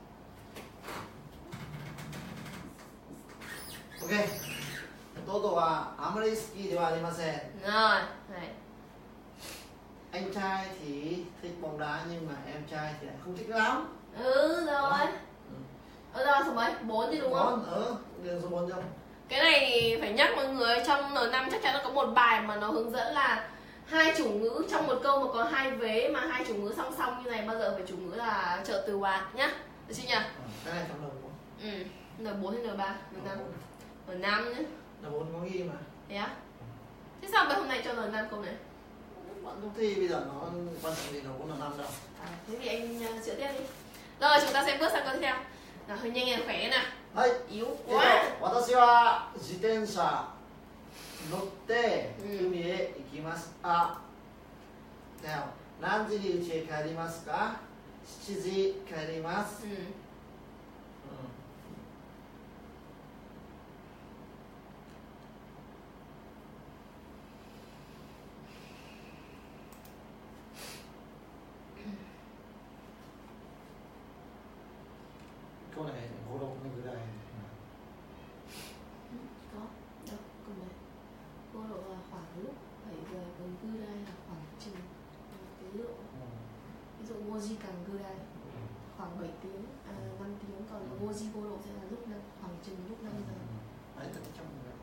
Ok. Ototo wa amari suki de wa arimasen. Rồi, này. Anh trai thì thích bóng đá nhưng mà em trai thì lại không thích lắm. Rồi. Rồi số mấy? 4 chứ đúng không? Đường số 4 không? Cái này thì phải nhắc mọi người, trong N5 chắc chắn nó có một bài mà nó hướng dẫn là hai chủ ngữ trong một câu mà có hai vế mà hai chủ ngữ song song như này bao giờ phải chủ ngữ là trợ từ hòa nhá. Được chưa nhỉ? Cái này trong N4. N4 hay N3? N5. N5 nhé. N4 có ghi mà. Thế á? Thế sao hôm nay cho N5 câu này? Bạn không thi bây giờ nó quan trọng gì nó cũng là 5 đâu. Thế thì anh chữa tiếp đi. Rồi chúng ta sẽ bước sang câu tiếp theo. Nào hơi nhanh nhanh khỏe nè. Yếu quá. Watashi wa jitensha notte umi e ikimasu. Theo. Nanji ni uchi e kaerimasu ka? 7 ji kaerimasu. Câu này Ngô Độc nó gửi đây. Có, đâu, câu này Ngô Độc là khoảng lúc 7 giờ, còn gửi đây là khoảng chừng cái lượng. Ví dụ Ngoji càng gửi đây khoảng 7 tiếng, 5 tiếng, còn Ngoji Ngô Độc sẽ là lúc khoảng chừng lúc 5 giờ. Đấy, trong người.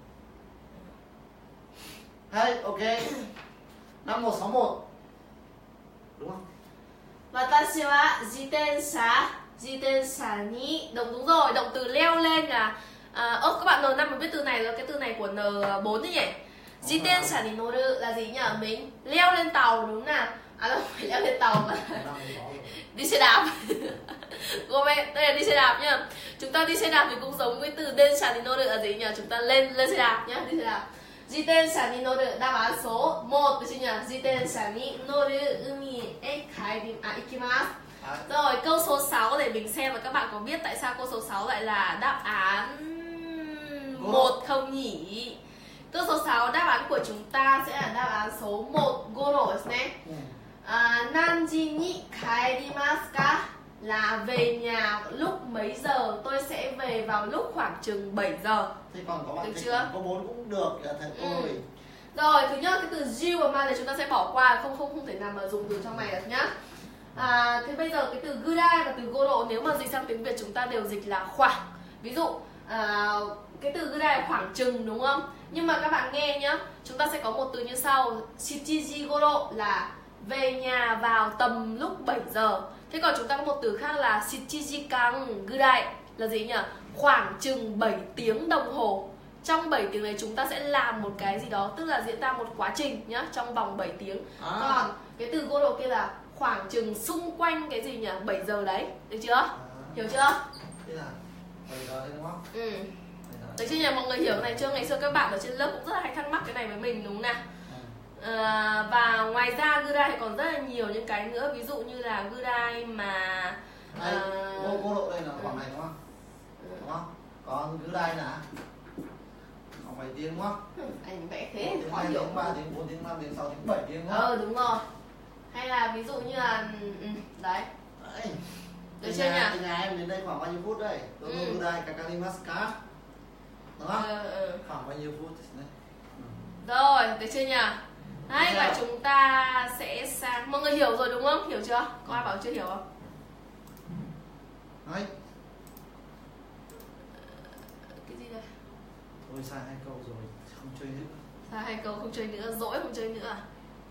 Hay, ok. 5161 đúng không? Watashi wa jitensha ni đúng rồi, động từ leo lên là các bạn N5 mới biết từ này rồi, cái từ này của N4 đấy nhỉ. Jitensha ni noru là gì nhỉ? Mình leo lên tàu đúng nào? Đâu phải leo lên tàu mà đi xe đạp. Đây là đi xe đạp nhá. Chúng ta đi xe đạp thì cũng giống với từ densha ni noru là gì nhỉ? Chúng ta lên xe đạp nhá, đi xe đạp. Jitensha ni noru đáp án số 1 được chưa nhỉ? Jitensha ni noru umi e ikimasu. Rồi câu số 6 để mình xem và các bạn có biết tại sao câu số 6 lại là đáp án 1 không nhỉ? Câu số 6 đáp án của chúng ta sẽ là đáp án số 1 goro nhé. Nanji ni kaerimasu ka là về nhà lúc mấy giờ? Tôi sẽ về vào lúc khoảng chừng 7 giờ. Thế còn có bạn được thích chưa? có 4 cũng được thầy ơi. Rồi thứ nhất cái từ you và man này chúng ta sẽ bỏ qua, không thể nào mà dùng từ trong này được nhá. Thế bây giờ cái từ gudai và từ goro nếu mà dịch sang tiếng Việt chúng ta đều dịch là khoảng. Ví dụ cái từ gudai là khoảng chừng đúng không? Nhưng mà các bạn nghe nhá, chúng ta sẽ có một từ như sau. Shichijigoro là về nhà vào tầm lúc 7 giờ. Thế còn chúng ta có một từ khác là shichijikan gurai là gì nhỉ? Khoảng chừng 7 tiếng đồng hồ. Trong 7 tiếng này chúng ta sẽ làm một cái gì đó, tức là diễn ra một quá trình nhá, trong vòng 7 tiếng. Còn cái từ goro kia là khoảng chừng xung quanh cái gì nhỉ? 7 giờ đấy. Được chưa? Hiểu chưa? Thế là 7 giờ đấy đúng không? Ừ. Được chưa nhỉ? Mọi người hiểu này chưa? Ngày xưa các bạn ở trên lớp cũng rất là hay thắc mắc cái này với mình đúng không nào? Và ngoài ra gurai còn rất là nhiều những cái nữa. Ví dụ như là gurai mà cô độ đây là khoảng này đúng không? Đúng không? Còn gurai là khoảng 7 tiếng đúng không? Anh vẽ thế tiếng 2 tiếng, 3 tiếng, 4 tiếng, 5 tiếng, 6 tiếng, 7 tiếng đúng không? Đúng rồi. Hay là ví dụ như là đấy. Được chưa nhỉ? Từ nhà em đến đây khoảng bao nhiêu phút đây? Gurai kakarimasu ka? Đúng không? Khoảng bao nhiêu phút đấy? Rồi, được chưa nhỉ? Đấy, và chúng ta sẽ sang. Mọi người hiểu rồi đúng không? Hiểu chưa? Có ai bảo chưa hiểu không? Đấy. Cái gì đây? Thôi sai 2 câu rồi, không chơi nữa. Sai 2 câu không chơi nữa, dỗi không chơi nữa à?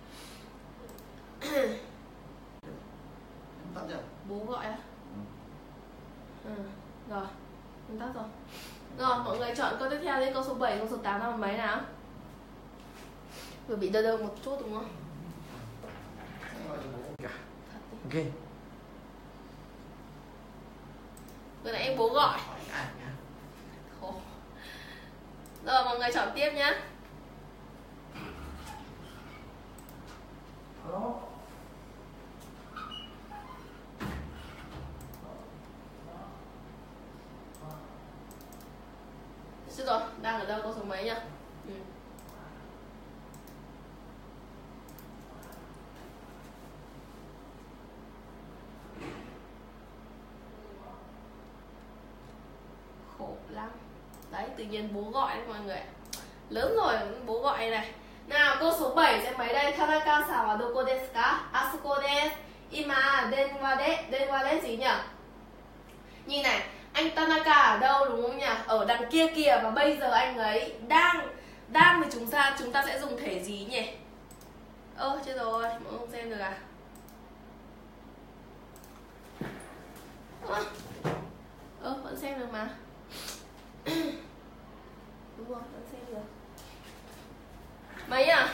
Tắt chưa? Bố gọi à? Rồi, mình tắt rồi. Rồi, mọi người chọn câu tiếp theo đi, câu số 7, câu số 8 là mấy nào? Vừa bị đơ một chút đúng không? Ok. Vừa nãy em bố gọi. Khổ. Rồi, mọi người chọn tiếp nhá. Được rồi, đang ở đâu, câu số mấy nhá? Khổ lắm. Đấy, tự nhiên bố gọi đấy mọi người. Lớn rồi bố gọi này. Nào, câu số 7 sẽ mấy đây? Tanaka-san wa doko desu ka? Asuko desu. Ima denwa de gì nhỉ? Nhìn này, anh Tanaka ở đâu đúng không nhỉ? Ở đằng kia kìa, và bây giờ anh ấy đang thì chúng ta sẽ dùng thể gì nhỉ? Chết rồi, mọi người không xem được à? Vẫn xem được mà. Đúng rồi, vẫn xem được. Mấy à?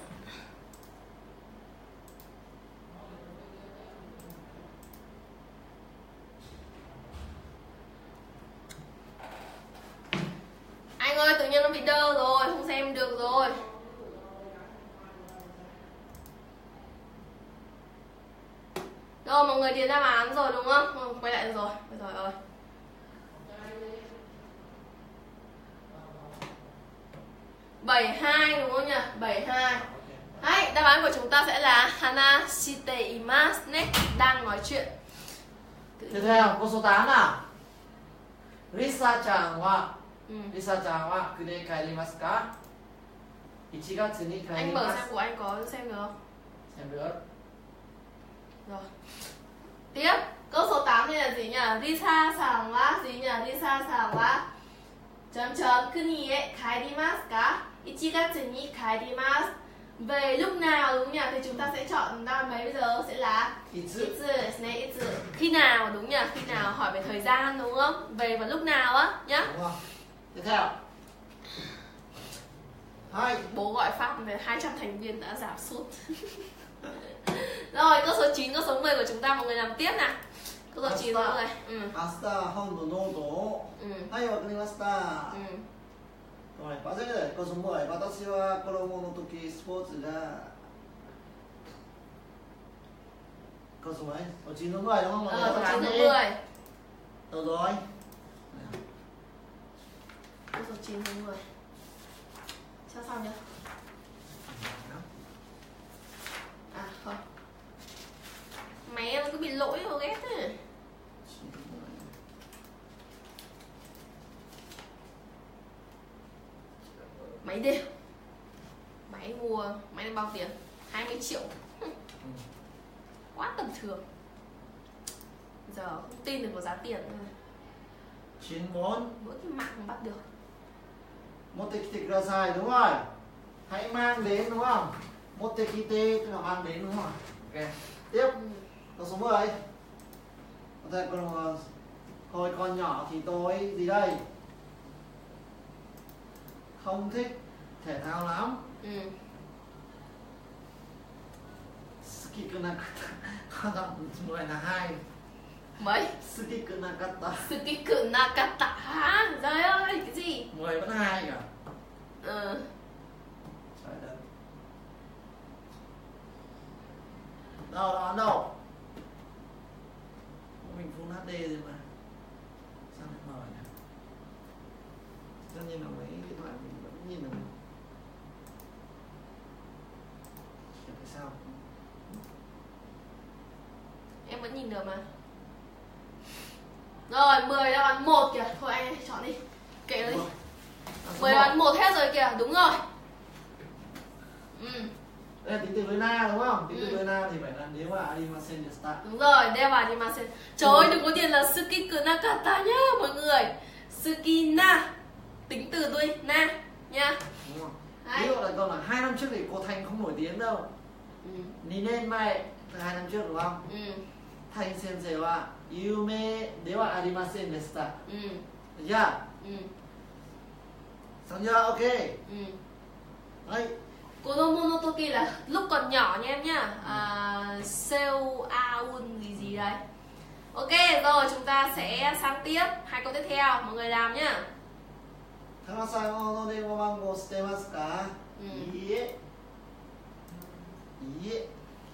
Anh ơi, tự nhiên nó bị đơ rồi, không xem được rồi. Rồi, mọi người điền đáp án rồi đúng không? Quay lại rồi. Rồi ơi. Bảy hai đúng không nhỉ? 72. Đấy, đáp án của chúng ta sẽ là Hana shite imasu ne, đang nói chuyện. Tiếp theo, câu số 8 nào. Lisa-chan wa kure kaerimasu ka? 1月に帰ります。 Anh mở xem của anh có xem được không? Xem được. Rồi. Tiếp, câu số 8 này là gì nhỉ? Lisa-san wa gì nhỉ? Lisa-san wa kuni e kaerimasu ka? 1月に帰ります. Về lúc nào đúng nhỉ? Thì chúng ta sẽ chọn đáp mấy bây giờ sẽ là itsu. Khi nào đúng nhỉ? Khi nào hỏi về thời gian đúng không? Về vào lúc nào á nhá. Đúng rồi. Tiếp theo. Bố gọi phát về 200 thành viên đã giảm sút. Rồi, câu số 9, câu số 10 của chúng ta mọi người làm tiếp nào. Câu số 9 rồi mọi người. Asta hondo noto. Hai, wakarimashita. Rồi, bắt đầu rồi. Câu số 10. Watashi wa koromo no toki sports ga. Câu số mấy? Câu 9 số 10 đúng không? Câu 9 số 10. Được rồi. Câu số 9 số 10. Sao xong nhỉ? À không. Máy em cứ bị lỗi rồi ghét thế. Máy đều. Máy này bao tiền? 20 triệu. Quá tầm thường. Giờ không tin được vào giá tiền nữa. 94. Mỗi cái mạng không bắt được. Motekite kudasai đúng rồi. Hãy mang đến đúng không? Motekite tức là mang đến đúng không? Ok. Tiếp. Câu số 10. Còn hồi còn nhỏ thì tôi gì đây? Không thích thể thao lắm. Sukikunakata. 10 là 2. Mấy? Sukikunakata. Sukikunakata hả? Trời ơi, cái gì? 10 vẫn 2 cả. Trời đất. Đâu, đoán đâu? Mình Full HD rồi mà. Sao lại mở nhỉ? Tất nhiên là mấy điện thoại mình vẫn nhìn được. Tại sao? Em vẫn nhìn được mà. Rồi, 10 đáp án 1 kìa. Thôi anh chọn đi. Kệ đi. 10 đáp án 1 hết rồi kìa, đúng rồi. Đây là tính từ với na đúng không? Tính từ với na thì phải là nếu mà arimasen deshita. Đúng rồi, đeo vào arimasen. Trời ơi, đừng có điền là Sukikunakata nhá mọi người. Sukina. Tính từ đuôi na nha. Đúng không? Ví dụ là câu là 2 năm trước thì cô Thanh không nổi tiếng đâu. Ninen mai từ 2 năm trước đúng không? Thanh sensei wa yume dewa arimasen deshita. Được chưa? Xong chưa? Ok. Đấy. Kodomo no toki là lúc còn nhỏ nha em nhá. Seo aun gì gì đấy. Ok, rồi chúng ta sẽ sang tiếp 2 câu tiếp theo, mọi người làm nhá. Tanaka-san no denwa bango shitemasu ka? Iie. Iie.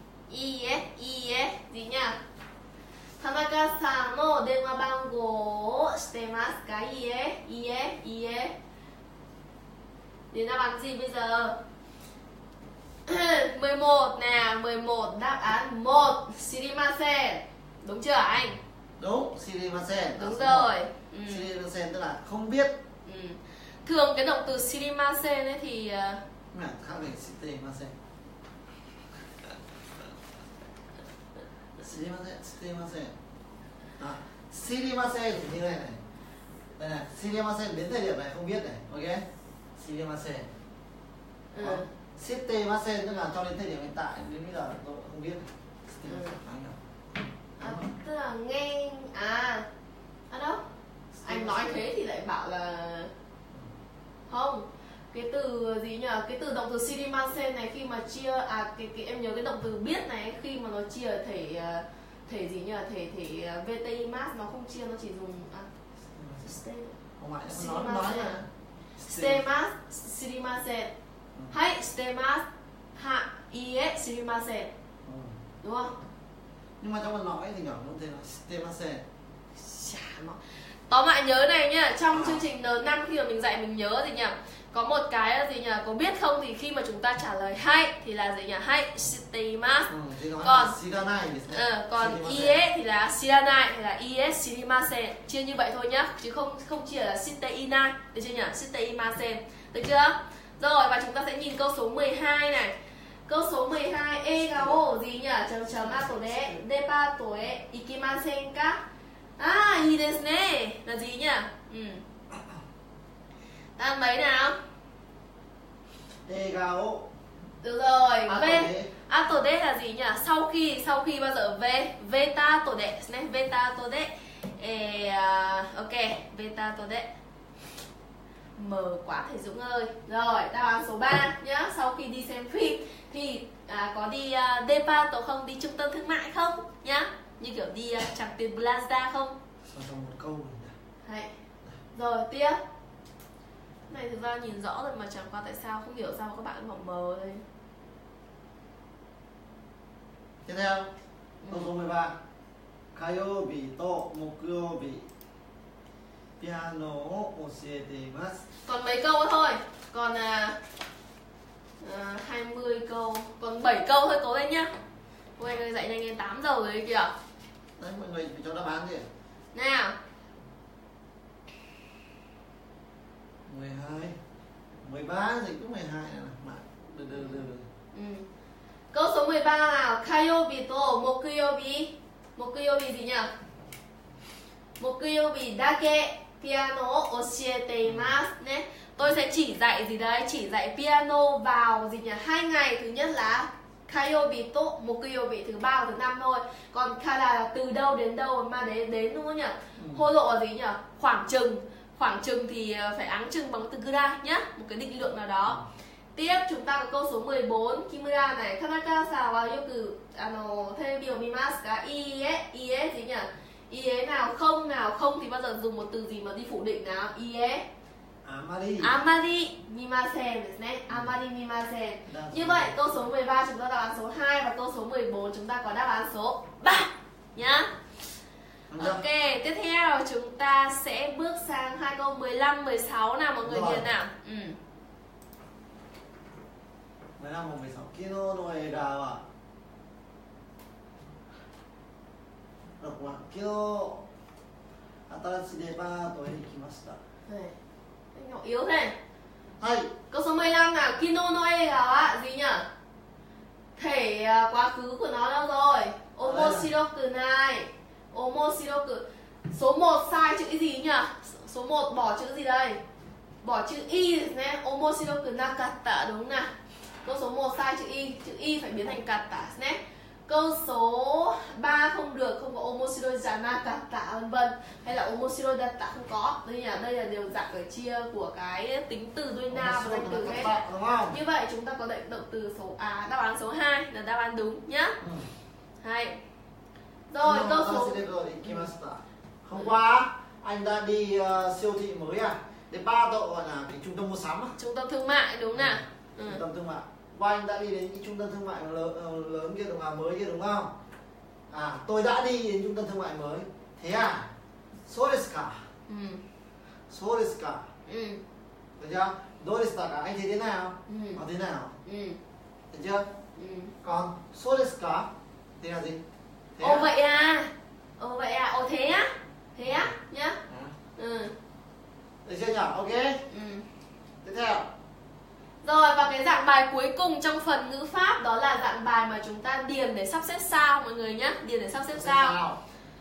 Iie gì nhá? Tanaka-san no denwa bango shitemasu ka? Iie. Điền đáp án gì bây giờ? 11 nè, 11 đáp án 1 Shirimasen. Đúng chưa anh? Đúng, shirimasen. Đúng rồi. Shirimasen tức là không biết. Thường cái động từ shirimasen ấy thì khác về shitemasen. Shitemasen. Shirimasen thì như này này. Đây này, shirimasen đến thời điểm này không biết này, ok? Shirimasen. Shitemasen tức là cho đến thời điểm hiện tại, đến bây giờ tôi không biết. Tức là nghe đâu? Anh nói thế thì lại bảo là không. Cái từ gì nhỉ? Cái từ động từ shirimasen này khi mà chia cái em nhớ cái động từ biết này khi mà nó chia thể gì nhỉ? Thể VTI mass nó không chia, nó chỉ dùng không phải nói là shitemasu shirimasen. Hay shitemasu ha iie shirimasen. Đúng không? Nhưng mà trong phần nói thì nhỏ không thể là shitemasen. Tóm lại nhớ này nhá, trong chương trình N5 khi mà mình dạy mình nhớ gì nhỉ? Có một cái là gì nhỉ? Có biết không thì khi mà chúng ta trả lời hay thì là gì nhỉ? Hay shitemasu. Còn ie thì là shiranai hay là ie shirimasen. Chia như vậy thôi nhá, chứ không chia là shiteinai, được chưa nhỉ? Shiteimasen. Được chưa? Rồi và chúng ta sẽ nhìn câu số 12 này. Câu số 12 egao gì nhỉ? Chấm ato de depato e ikimasen ka? Ii desu ne. Là gì nhỉ? Đáp mấy nào? Egao. Được rồi. Ato de là gì nhỉ? Sau khi bao giờ veta to de, veta to de. Ok, veta to de. Mờ quá thầy Dũng ơi. Rồi, đáp án số 3 nhá. Sau khi đi xem phim thì có đi depato không? Đi trung tâm thương mại không? Nhá. Như kiểu đi Tràng Tiền Plaza không? Trong một câu rồi. Rồi tiếp. Này thực ra nhìn rõ rồi mà chẳng qua tại sao không hiểu sao các bạn bảo mờ đây. Tiếp theo, câu số 13. Kayobi to mokuyobi piano o oshieteimasu. Còn mấy câu thôi. Còn 20 câu. Còn 7 câu thôi, cố lên nhá. Ôi anh ơi, dạy nhanh đến 8 giờ rồi đấy kìa. Đấy, mọi người phải cho đáp án gì? Nào. 12 13 thì cũng 12 nè. Được. Câu số 13 nào. Kayobi to mokuyobi. Mokuyobi gì nhỉ? Mokuyobi dake piano o oshieteimasu. Tôi sẽ chỉ dạy gì đấy, chỉ dạy piano vào gì nhỉ, 2 ngày. Thứ nhất là Kayobi to, Mokuyobi, thứ 3 và thứ 5 thôi. Còn Kada là từ đâu đến đâu mà đến đúng không nhỉ? Holo là gì nhỉ? Khoảng chừng thì phải áng chừng bằng từ Kura nhá, một cái định lượng nào đó. Tiếp chúng ta có câu số 14 Kimura này, Tanaka-san wa yoku terebi o mimasu ka? Iie gì nhỉ? Iie nào không thì bao giờ dùng một từ gì mà đi phủ định nào? Iie Amari mimasen desu ne. Amari mimasen. Như vậy câu số 13 chúng ta đáp án số 2 và câu số 14 chúng ta có đáp án số 3 nhá. Ok, tiếp theo chúng ta sẽ bước sang hai câu 15, 16 nào mọi người điền nào. 15 và 16. Kino no eiga wa 6番。昨日新しいデパートへ行きました。 Nhỏ yếu thế. Hay. Câu số 15 nào, Kino no eiga wa gì nhỉ? Thể quá khứ của nó đâu rồi? Omoshiroku nai. Omoshiroku. Số 1 sai chữ gì nhỉ? Số 1 bỏ chữ gì đây? Bỏ chữ y nhé. Omoshiroku nakatta đúng không nào? Câu số 1 sai chữ y phải biến thành katta nhé. Câu số 3 không được, không có omoshiroi janakatta vân vân, hay là omoshiroi datta không có. Đây là đều dạng ở chia của cái tính từ đuôi na và danh từ hết. Như vậy chúng ta có động từ số đáp án số 2 là đáp án đúng nhá. Hay. Rồi câu số hôm qua anh đã đi siêu thị mới Depato gọi là cái trung tâm mua sắm, trung tâm thương mại đúng nào? Trung tâm thương mại. Và anh đã đi đến cái trung tâm thương mại lớn kia đúng không? Mới kia đúng không? Tôi đã đi đến trung tâm thương mại mới. Thế à? So desu ka? So desu ka? Được chưa? Do desu ka? Anh thấy thế nào? Nó thế nào? Được chưa? Còn so desu ka? Thế là gì? Ồ vậy à? Ồ thế á? Thế á? Nhá. Được chưa nhỉ? Ok. Tiếp theo. Rồi và cái dạng bài cuối cùng trong phần ngữ pháp đó là dạng bài mà chúng ta điền để sắp xếp sao mọi người nhé. Điền để sắp xếp sao.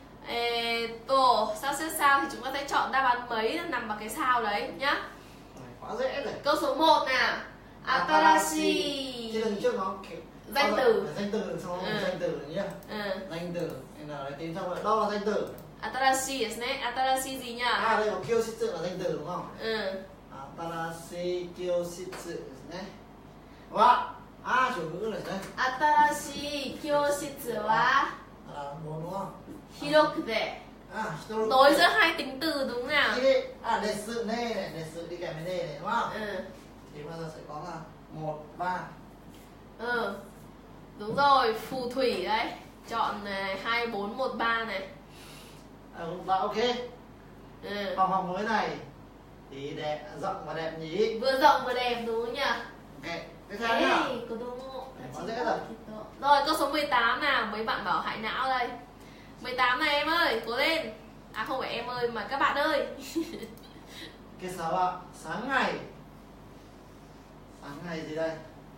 Sắp xếp sao thì chúng ta sẽ chọn đáp án mấy nằm vào cái sao đấy nhá. Quá dễ rồi. Câu số 1 nào. Atarashi. Chứ đằng trước nó danh từ. Danh từ sau danh từ nhé. Danh từ. Nên là tìm xong rồi đâu là danh từ. Atarashi desu ne. Atarashi gì nhá? Đây có kyoshitsu là danh từ đúng không? Atarashi kyoshitsuね。は、chủ ngữ này đấy. Atarashi kyoshitsu wa muốn đúng không? Hirokute. Nối giữa hai tính từ đúng nào? Desu ne này, desu đi kèm với ne này đúng không? Thì bây giờ sẽ có là 1, 3. Đúng rồi, phù thủy đấy. Chọn này 2, 4, 1, 3 này. Ok. Phòng mới này thì đẹp, rộng và đẹp nhỉ? Vừa rộng vừa đẹp đúng không nhỉ? Ok, tiếp theo nhá. Quá dễ rồi. Rồi câu số 18 nào, mấy bạn bảo hại não đây. 18 này em ơi, cố lên. Không phải em ơi mà các bạn ơi. Cái sao ạ? Sáng ngày. Sáng ngày gì đây?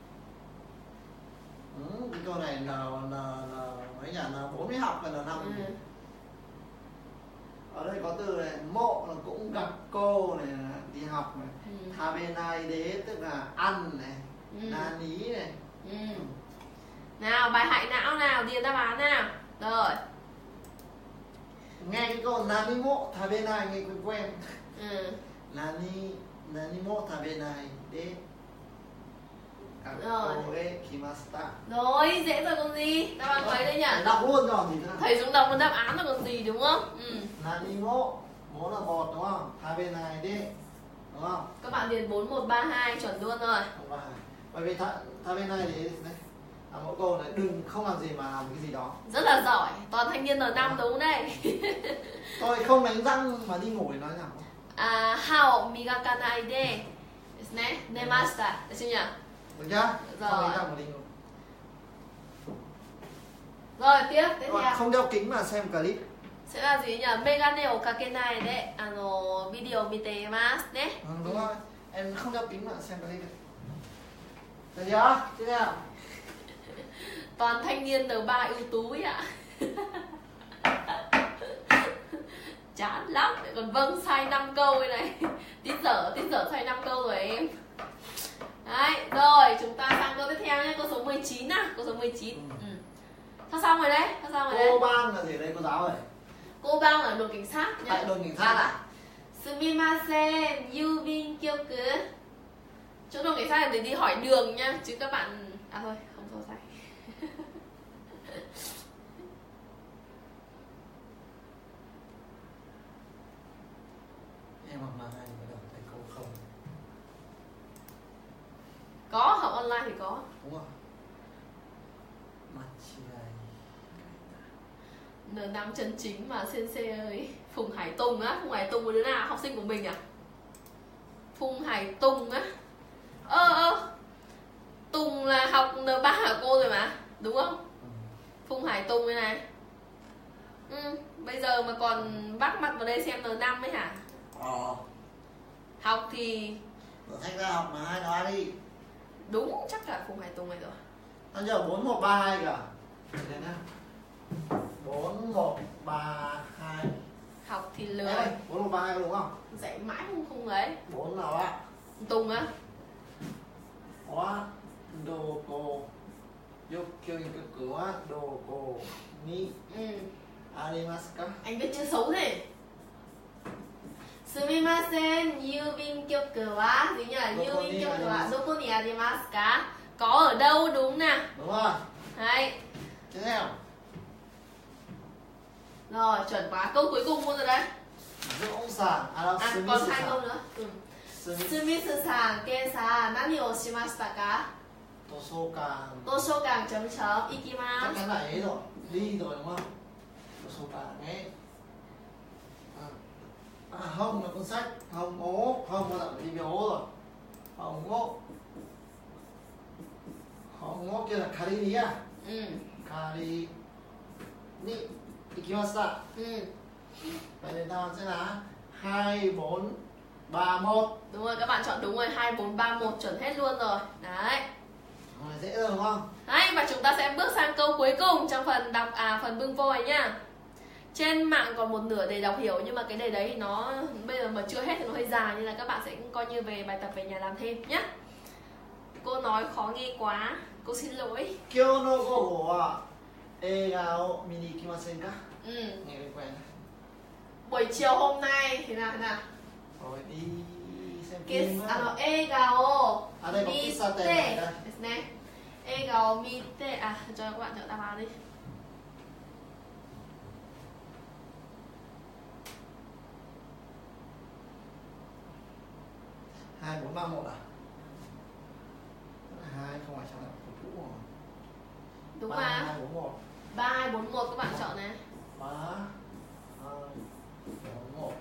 Cái câu này là mấy nhà là 40 học và là 5. Ở đây có từ này, mộ là cũng gặp cô này, đi học này. Tabenai đế tức là ăn này. Nani này. Nào bài hại não nào, điền đáp án nào. Rồi. Nghe cái câu nani mộ tabenai nghe quen quen. Nani mộ tabenai đế. Rồi. Kimasta. Rồi, dễ rồi còn gì? Đáp án mấy đây nhỉ? Đọc luôn rồi gì nữa? Thầy Dũng đọc một đáp án rồi còn gì đúng không? Nani mộ, mộ là bọt đúng không? Tabenai đế. Đúng không? Các bạn điền 4, 1, 3, 2 chuẩn luôn rồi. Bởi vì tabenai đế mỗi câu này đừng không làm gì mà làm cái gì đó. Rất là giỏi, toàn thanh niên N5 đúng không đây? Tôi không đánh răng mà đi ngủ thì nói nào? Hao migakanai de desu ne. Nemashita. Được chưa nhỉ? Được chưa? Rồi. Không đánh răng mà đi ngủ. Rồi tiếp theo. Không đeo kính mà xem clip. Sẽ là gì nhỉ? Megane o kakenai de video mitemasu ne. Đúng rồi. Em không đeo kính mà xem clip. Được chưa? Tiếp theo. Toàn thanh niên N3 ưu tú ấy ạ. Chán lắm, lại còn vâng sai 5 câu đây này. Tít dở sai 5 câu rồi số 19. Sắp xong rồi đấy, sắp xong rồi đấy. Cô ban là gì đây cô giáo ơi? Cô ban là đồn cảnh sát nhá. Tại đồn cảnh sát à? Sumimasen, Yubin Kyoku. Chỗ đồn cảnh sát là để đi hỏi đường nhá, chứ các bạn à thôi, không so sánh. Em học M2 thì bắt đầu thầy cô không. Có, học online thì có. Đúng rồi. Mặt này. N5 chân chính mà sensei ơi. Phùng Hải Tùng á, Phùng Hải Tùng có đứa nào học sinh của mình à? Phùng Hải Tùng á. Tùng là học N3 hả cô rồi mà, đúng không? Phùng Hải Tùng đây này. Bây giờ mà còn bắt mặt vào đây xem N5 ấy hả? Học thì Thách ra học M2 nói đi. đúng chắc là Phùng Hải Tùng này rồi. Nó giờ 4132 cả. Đây nhá. 4132. Học thì lười. 4132 đúng không? Dạy mãi không ấy. 4 nào ạ? Tùng á. Wa doko yokyokyoku wa doko ni arimasu ka? Anh biết chữ xấu thế. Sumimasen, Yubin Kyoku wa gì nhỉ? Yubin Kyoku wa doko ni arimasu ka? Có ở đâu đúng nè. Đúng rồi. Đấy. Tiếp theo. Rồi, chuẩn quá. Câu cuối cùng luôn rồi đấy. Dũng-san, còn 2 câu nữa. Sumitsu-san, kesa nani o shimashita ka? Toshokan chấm chấm Chắc ikimasu. chắn là ấy rồi. Đi rồi đúng không? Toshokan ấy. Hông là cuốn sách. Hông ố. Hông là đi về ố rồi. Hông ố. Hông ố kia là kari à? Kari ni ikimashita. Vậy thì nào sẽ là 2, 4, 3, 1. Đúng rồi, các bạn chọn đúng rồi. 2, 4, 3, 1 chuẩn hết luôn rồi. Đấy. Rồi, dễ rồi đúng không? Đấy, và chúng ta sẽ bước sang câu cuối cùng trong phần đọc phần bưng phôi nhá. Trên mạng còn một nửa đề đọc hiểu, nhưng mà cái đề đấy thì nó bây giờ mà chưa hết thì nó hơi dài, nên là các bạn sẽ coi như về bài tập về nhà làm thêm nhé. Cô nói khó nghe quá, cô xin lỗi. Kyou no gogo wa eiga o mini ikimasen ka? Nghe quen. Buổi chiều hôm nay thế nào? Rồi đi xem phim á. Egao Đây có pizza tên này đây. Egao mite. Cho các bạn chọn đáp án đi. Hai, 4, 3, 1 à? 2 không phải trong là cũ rồi. Đúng 3, mà. 2, 4, 1. 3, 2, 4, 1 các bạn chọn này. 3, 2, 4, 1.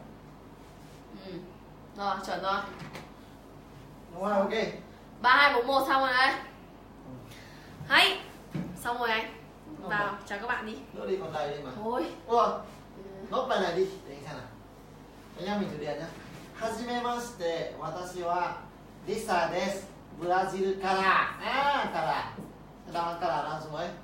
Rồi, chuẩn rồi. Đúng rồi, ok. 3, 2, 4, 1 xong rồi đấy. Hay. Xong rồi anh. Vào, chào các bạn đi. Nữa đi còn đầy đi mà. Thôi. Ủa, nốt bài này đi, để anh xem nào. Anh em mình thử điền nhá. Hajimemashite, watashi wa Lisa desu, Brazil kara. Kara. Đọc là kara là số mấy?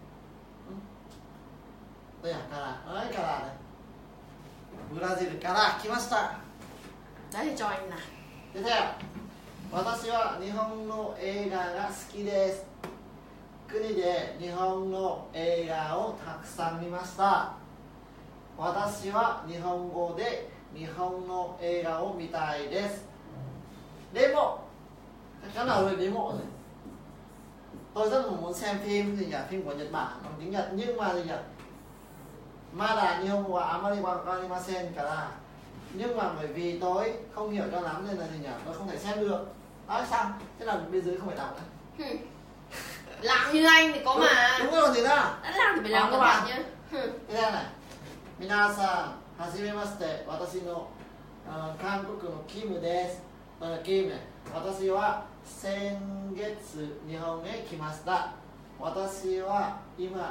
Đây à, kara. Đấy, kara này. Brazil kara, kimashita. Đấy thì cho anh nào. Tiếp theo. Watashi wa Nihon no eiga ga suki desu. 国で日本の映画をたくさん見ました。私は日本語で日本の映画を見たいです。Demo. Chắc chắn là demo rồi. Tôi rất là muốn xem phim gì nhỉ? Phim của Nhật Bản bằng tiếng Nhật, nhưng mà gì nhỉ? Mada Nihon wa amari wa wakarimasen kara. Nhưng mà bởi vì tôi không hiểu cho lắm nên là gì nhỉ? Tôi không thể xem được. Nói xong, thế là bên dưới không phải đọc nữa. Làm như anh thì có mà. Đúng rồi gì nữa. Đã làm thì phải làm các bạn nhé. Thế này. Minasan, hajimemashite, watashi no Hankoku no Kim desu. Kim này. Watashi wa sengetsu Nihon e kimashita. Watashi wa ima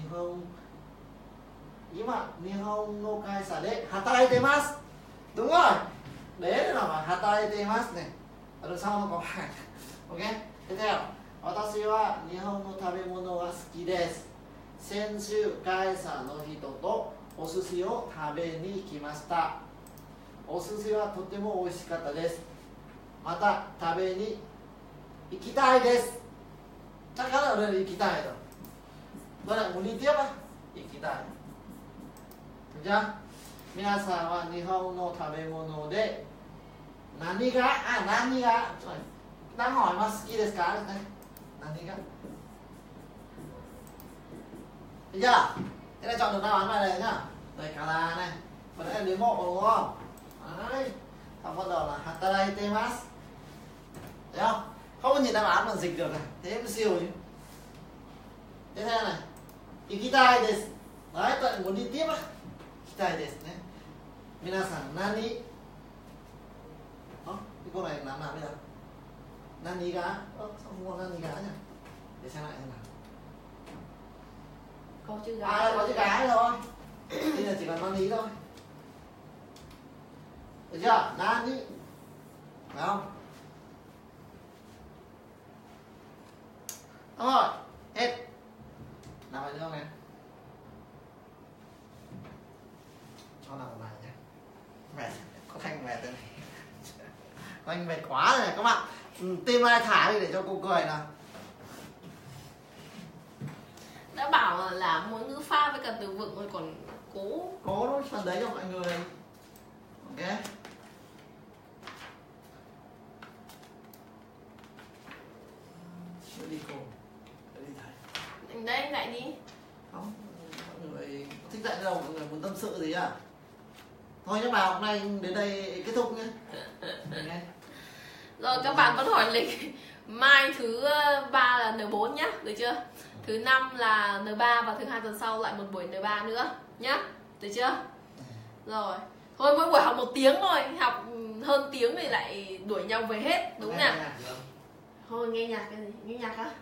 Nihon no kaisa de hataraitemasu. Đúng rồi. Đấy là mà hataraitemasu này. Ở đằng sau nó có hàng. Ok. Tiếp theo. 私は日本の食べ物が好きです。先週会社の人とお寿司を食べに行きました。お寿司はとても美味しかったです。また食べに行きたいです。 chắc chắn là đây là Ikitai rồi. Tôi lại muốn đi tiếp á, Ikitai. Được chưa? Minasan wa Nihon no tabemono de nani ga nani ga. Đang hỏi mà suki desu ka được đấy. Nani ga. Được chưa? Thế là chọn được đáp án bài này nhá. Đây kara này. Và đây là đếm bộ đúng không? Đấy. Xong bắt đầu là hatarai temasu. Thấy không? Không có nhìn đáp án mà dịch được này. Thế mới siêu chứ. Tiếp theo này. Ikitai desu. Đấy, tôi muốn đi tiếp á. Ikitai desu nhé. Minasan nani. Cái câu này làm nào bây giờ? Nani ga. Sao không có nani ga nhỉ? Để xem lại xem nào. Có chữ gái. Có chữ cái thôi. Đây là chỉ cần nani thôi. Được chưa? Nani. Phải không? Đúng rồi. Hết. Làm bài nữa không em? Cho nào bài nhé. Mệt. Có Thanh mệt rồi này. Anh mệt quá rồi này các bạn. Tim ai thả đi để cho cô cười nào. Đã bảo là muốn ngữ pháp với cả từ vựng rồi còn cố. Cố đó, phần đấy cho mọi người. Ok. Đi cô. Đi thầy. Đây, dạy đi. Không, mọi người thích dạy đâu, mọi người muốn tâm sự gì à? Thôi nhé, bài học này đến đây kết thúc nhé. Rồi các bạn vẫn hỏi lịch. Mai thứ 3 là N4 nhá, được chưa? Thứ 5 là N3 và thứ 2 tuần sau lại một buổi N3 nữa nhá. Được chưa? Rồi. Thôi mỗi buổi học 1 tiếng thôi, học hơn tiếng thì lại đuổi nhau về hết, đúng nhỉ? Thôi nghe nhạc cái gì? Nghe nhạc á?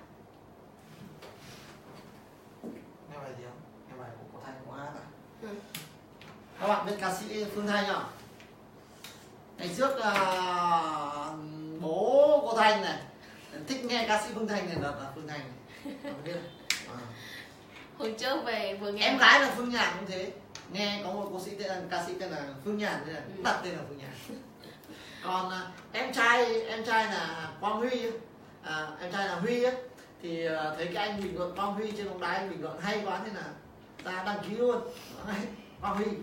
Nghe bài gì không? Nghe bài của cô Thanh có hát à? Ừ. Các bạn biết ca sĩ Phương Thanh không? Ngày trước bố cô Thanh này thích nghe ca sĩ Phương Thanh này là Phương Thanh này. Bạn biết không? Hồi trước về vừa nghe em gái là Phương Nhàn cũng thế. Nghe có một cô sĩ ca sĩ tên là Phương Nhàn thế này, đặt tên là Phương Nhàn. Còn em trai là Quang Huy, em trai là Huy ấy, thì thấy cái anh bình luận Quang Huy trên bóng đá, anh bình luận hay quá thế là ta đăng ký luôn. Đấy, Quang Huy.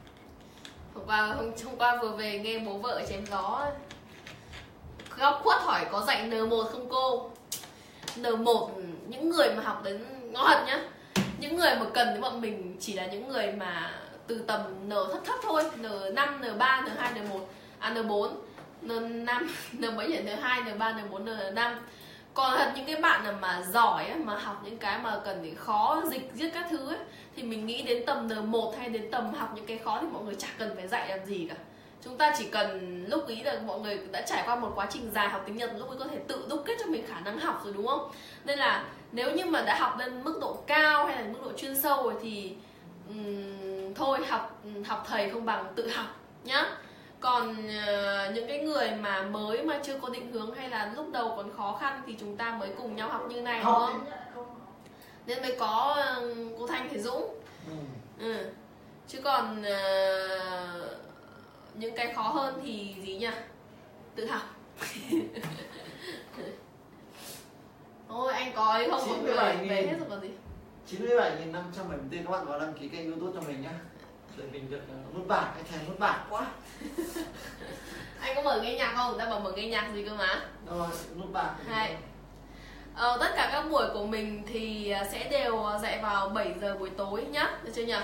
Hôm qua vừa về nghe bố vợ chém gió, góc khuất hỏi có dạy N1 không cô? N1 những người mà học đến ngõ hận nhá, những người mà cần đến bọn mình chỉ là những người mà từ tầm N thấp thôi, N5, N3, N2, N1, N4, N5, N mấy nhỉ? N2, N3, N4, N5. Còn thật những cái bạn nào mà giỏi ấy, mà học những cái mà cần để khó dịch viết các thứ ấy, thì mình nghĩ đến tầm N1 hay đến tầm học những cái khó thì mọi người chả cần phải dạy làm gì cả. Chúng ta chỉ cần lúc ý là mọi người đã trải qua một quá trình dài học tiếng Nhật, lúc ấy có thể tự đúc kết cho mình khả năng học rồi, đúng không? Nên là nếu như mà đã học đến mức độ cao hay là mức độ chuyên sâu rồi thì thôi học thầy không bằng tự học nhá. Còn những cái người mà mới mà chưa có định hướng hay là lúc đầu còn khó khăn thì chúng ta mới cùng nhau học như này, đúng không? Nên mới có cô Thanh, thầy Dũng. Chứ còn những cái khó hơn thì gì nhỉ? Tự học. Thôi anh có ấy không? Mọi người về hết rồi còn gì. 97.574 các bạn vào đăng ký kênh YouTube cho mình nhé. Để mình được nút bạc, anh thèm nút bạc quá. Anh có mở nghe nhạc không? Ta bảo mở nghe nhạc gì cơ mà. Rồi, nút bạc. Hay. Tất cả các buổi của mình thì sẽ đều dạy vào 7 giờ buổi tối nhá, được chưa nhỉ?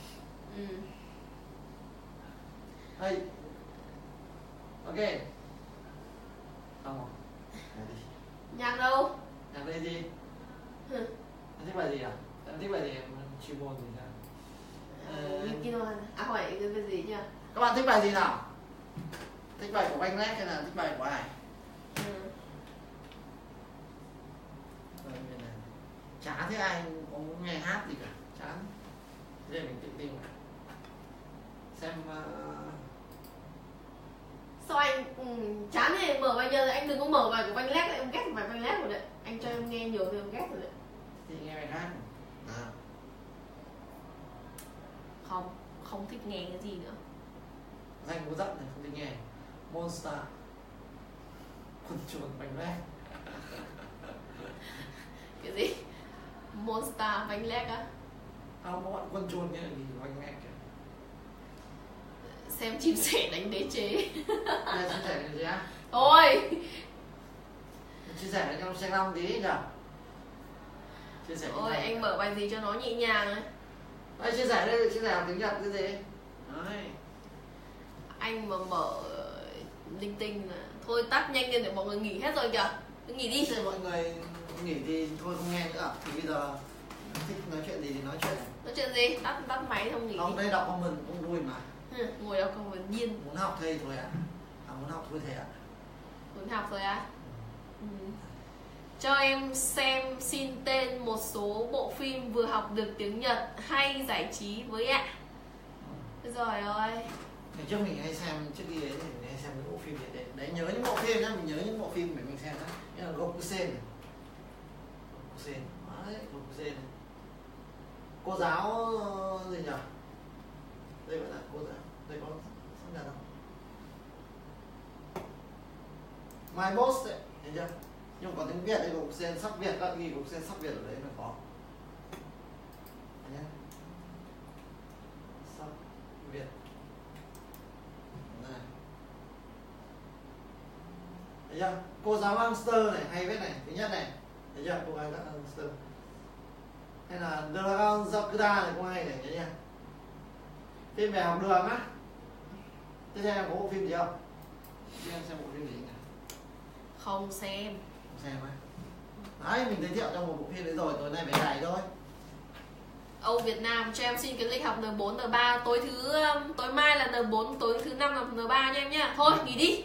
Hey. Ok. Xong rồi. Nhạc đâu? Nhạc đây gì? Em thích bài gì à? Em thích bài gì? Em chuyên môn gì ra? Không phải cái gì nhỉ? Các bạn thích bài gì nào? Thích bài của Banh Lét hay là thích bài của ai? Chả thấy ai có nghe hát gì cả, chán. Thế mình tự tìm xem sao anh chán thì mở bây giờ anh đừng có mở bài của Banh Lét, em ghét bài Banh Lét rồi đấy. Anh cho em nghe nhiều thì em ghét rồi đấy. Thì nghe bài hát Không thích nghe cái gì nữa. Danh bố dặn thì không thích nghe. Monster, Quân chuồn Banh Lét. Cái gì? Monster bánh lét á? Không, bọn quân chuồn cái gì bánh lét kìa. Xem chim sẻ đánh đế chế. Đây, chia sẻ cái gì á? Thôi. Chia sẻ với trong xe long tí nhỉ? Chia sẻ. Ôi, anh mở bài gì cho nó nhẹ nhàng ấy. Đây, chia sẻ đây, chia sẻ bằng tiếng Nhật cái gì? Đấy. Anh mà mở linh tinh là thôi tắt nhanh lên để mọi người nghỉ hết rồi kìa. Cứ nghỉ đi. Thế mọi người nghỉ thì thôi không nghe nữa. Thì bây giờ thích nói chuyện gì thì nói chuyện. Nói chuyện gì? Tắt máy không nghỉ. Không, đây đọc comment cũng vui mà. Ngồi đọc comment điên. Muốn học thầy thôi ạ. Muốn học thôi thầy ạ. Muốn học rồi á? Cho em xem xin tên một số bộ phim vừa học được tiếng Nhật hay giải trí với ạ. Rồi ơi. Ngày trước mình hay xem, trước khi ấy thì mình hay xem cái bộ phim đấy nhớ những bộ phim nhá, mình nhớ những bộ phim để mình xem đó. Như là Gokusen này. Gokusen. Đấy, Gokusen này. Cô giáo gì nhỉ? Đây gọi là cô giáo. Đây có sắp nhận không? My Boss đấy, thấy chưa? Nhưng mà có tiếng Việt đây, Gokusen sắp Việt, các ghi Gokusen sắp Việt ở đấy là có. Thấy nhá. Sắp Việt. Này. Thấy chưa? Cô giáo Hamster này, hay viết này, thứ nhất này. Thấy chưa? Cô gái Hamster. Hay là Dragon Zakura này cũng hay này, nhớ nha. Phim về học đường á. Tiếp theo em có bộ phim gì không? Em xem bộ phim gì nhỉ? Không xem. Không xem á. Đấy, mình giới thiệu trong một bộ phim đấy rồi, tối nay phải cày thôi. Âu Việt Nam cho em xin cái lịch học N4, N3. Tối mai là N4, tối thứ 5 là N3 nha em nhá. Thôi nghỉ đi.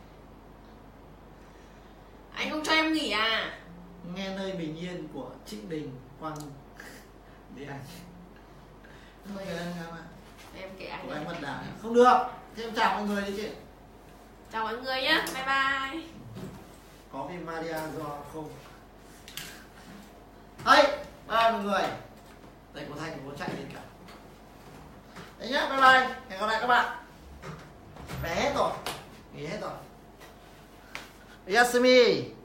Anh không cho em nghỉ à? Nghe nơi bình yên của Trịnh Đình Quang đi anh. Không kể anh em ạ. Em kể anh. Của anh mất đà. Không được. Thế em chào mọi người đi chị. Chào mọi người nhá. Bye bye. Có phim Maria do không? Hey, bye mọi người. Đây có Thanh có chạy lên cả. Đấy nhá, bye bye. Hẹn gặp lại các bạn. Bé hết rồi. Nghỉ hết rồi. Yasumi.